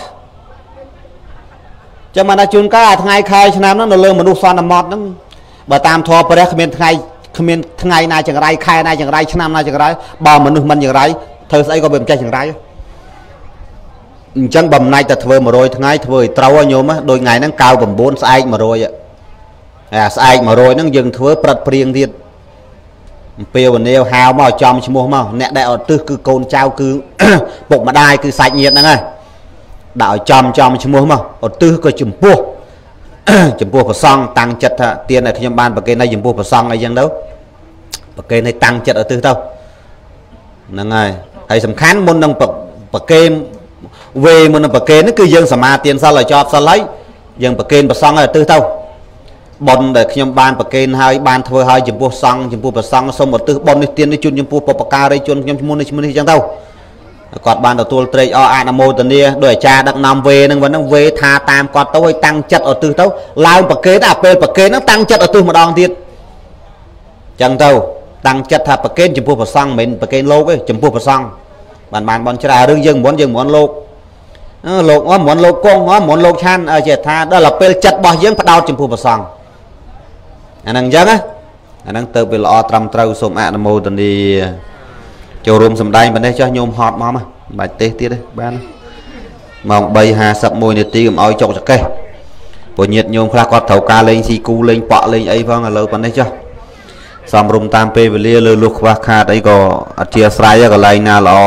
ចាំមកដល់ជួនកាលអាថ្ងៃខែឆ្នាំហ្នឹងនៅលើមនុស្សសន្មតហ្នឹងបើតាមធម៌ព្រះគ្មានថ្ងៃណាចង្រៃខែណាចង្រៃឆ្នាំណាចង្រៃបើមនុស្សមិនចង្រៃធ្វើស្អីក៏វាមិនចេះចង្រៃអញ្ចឹងបំណាច់តែធ្វើ100ថ្ងៃធ្វើឲ្យត្រូវញោមដូចថ្ងៃហ្នឹង99ស្អែក100អាស្អែក100ហ្នឹងយើងធ្វើព្រឹត្តព្រៀងទៀតអំពាវនាវហៅមកចំឈ្មោះមកអ្នកដែលអត់ទឹះគឺកូនចៅគឺពុកម្ដាយគឺសាច់ញាតិហ្នឹងហើយដាក់ឲ្យចំឈ្មោះមកអត់ទឹះក៏ចំពោះព្រះសង្ឃតាំងចិត្តថាទានឲ្យខ្ញុំបានប្រគេនឲ្យចំពោះព្រះសង្ឃអីចឹងទៅប្រគេនឲ្យតាំងចិត្តឲ្យទឹះទៅហ្នឹងហើយសំខាន់មុននឹងប្រគេនវេមុននឹងប្រគេនគឺយើងសមាទានសិលឲ្យជាប់សិលហើយយើងប្រគេនព្រះសង្ឃឲ្យទឹះទៅបុណ្យដែលខ្ញុំបានប្រគេនហើយបានធ្វើឲ្យចំពោះសង្ឃចំពោះព្រះសង្ឃសូមឧទ្ទិសបុណ្យនេះទាននេះជូនចំពោះបុព្វការីជនខ្ញុំឈ្មោះនេះអញ្ចឹងទៅគាត់បានទទួលត្រេកអរអនុមោទនាដោយអាចារ្យដឹកនាំវេហ្នឹងហ្នឹងវេថាតាមគាត់ទៅឲ្យតាំងចិត្តឧទ្ទិសទៅឡើងប្រគេនពេលប្រគេនហ្នឹងតាំងចិត្តឧទ្ទិសម្ដងទៀតអញ្ចឹងទៅតាំងចិត្តថាប្រគេនចំពោះព្រះសង្ឃមិនមែនប្រគេនលោកទេចំពោះព្រះសង្ឃបានបន់ច្រើនរឿងយើងមិនលោកមិនលោកគង់មិនលោកឆានចេះថាដល់ពេលចិត្តរបស់យើងផ្ដោតចំពោះព្រះសង្ឃអាហ្នឹងអញ្ចឹងអាហ្នឹងទៅវាល្អត្រឹមត្រូវសូមអនុមោទនាចូលរួមសម្ដែងប៉ុណ្ណេះចុះញោមហត់មកមិនបាច់ទេសទៀតទេបានម៉ោង 3:51 នាទីកុំឲ្យចុកចកេះព្រោះញាតិញោមខ្លះគាត់ត្រូវការលេងស៊ីគូលេងប៉ក់លេងអីផងឥឡូវប៉ុណ្ណេះចុះសំរុំតាមពេលវេលាលើលុះខ្វះខាតអីក៏អធិស្ឋានកន្លែងណាល្អ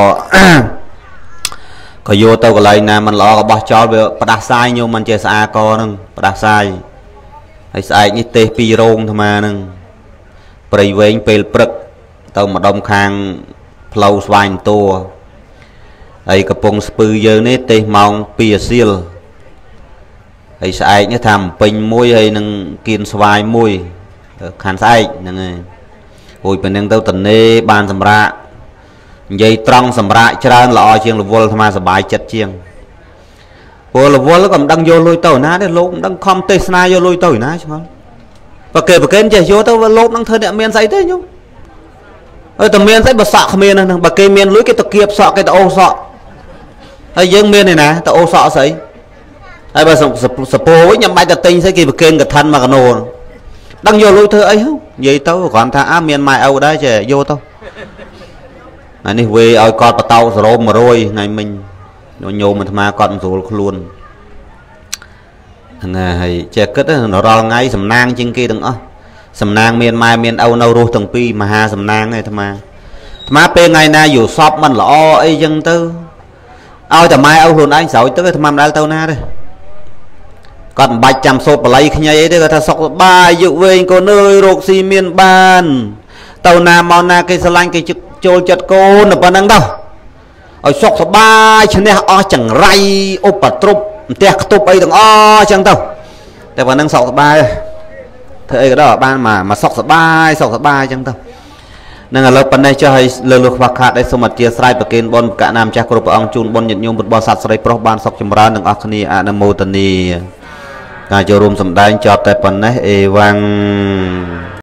ក៏យកទៅកន្លែងណាមិនល្អក៏បោះចោលវាផ្ដាសាយញោមមិនចេះស្អាកហ្នឹងផ្ដាសាយហើយស្អែកនេះទេស2រោងអាត្មាហ្នឹងព្រៃវែងពេលព្រឹកទៅម្ដុំខាងផ្លូវស្វាយតួហើយកំពង់ស្ពឺយើងនេះទេសម៉ោង2អាសៀលហើយស្អែកនេះថាពេញមួយហើយនឹងគៀនស្វាយមួយខាងស្អែកហ្នឹងហើយហួយពេលហ្នឹងទៅតនេបានសម្រាប់និយាយត្រង់សម្រាប់ច្រើនល្អជាងរវល់អាត្មាសប្បាយចិត្តជាងព្រោះរវល់ក៏មិនដឹងយកលុយទៅណាទេលោកមិនដឹងខំទេសនាយកលុយទៅណាឆ្ងល់បើគេចេះយកទៅលោកនឹងធ្វើអ្នកមានស្អីទេញោមតែមានស្អីបើសក់គ្មានហ្នឹងបើគេមានលុយគេទៅគៀបសក់គេទៅអូសសក់ហើយយើងមានឯណាទៅអូសក់ស្អីហើយបើសពោវិញខ្ញុំបាច់ទៅទិញស្អីគេប្រគេនកឋិនមកកណូដឹងយកលុយធ្វើអីហ៎និយាយទៅគ្រាន់ថាមានម៉ែឪដែរចេះយកទៅអានេះវេឲ្យគាត់បតោសរោម100ថ្ងៃមិញញោមអាត្មាគាត់មិនស្រួលខ្លួនហ្នឹងហើយចេះគិតរាល់ថ្ងៃសំណាងជាងគេទាំងអស់សំណាងមានម៉ែមានឪនៅរស់ទាំងពីរមហាសំណាងឯអាត្មាពេលថ្ងៃណាយល់សពមិនល្អអីចឹងទៅឲ្យតែម៉ែឪខ្លួនឯងស្រោចទៅអាត្មាមិនដែលទៅណាទេគាត់មិនបាច់ចាំសូត្របល័យខ្ញីអីទេគាត់ថាសុខសប្បាយយុវវែងកូនអើយរោគស៊ីមានបានទៅណាមកណាគេស្រឡាញ់គេចូលចិត្តកូនប៉ុណ្ណឹងទៅឲ្យសុខសប្បាយឈ្នះអស់ចង្រៃឧបទ្រពផ្ទះខ្ទប់អីទាំងអស់អញ្ចឹងទៅតែប៉ុណ្ណឹងសុខសប្បាយធ្វើអីក៏ដោយបានមកសុខសប្បាយអញ្ចឹងទៅនឹងឥឡូវប៉ុណ្ណេះចុះឲ្យលើលោកខ្វះខាតឲ្យសូមអធិស្ឋានប្រគេនបុណ្យកណ្ណាម្ចាស់គ្រប់ព្រះអង្គជូនបុណ្យញាតិញោមពុទ្ធបរិស័ទស្រីប្រុសបានសុខចម្រើនទាំងអស់គ្នាអនុមោទនាការចូលរួមសម្ដែងចប់តែប៉ុណ្ណេះអេវ៉ាំង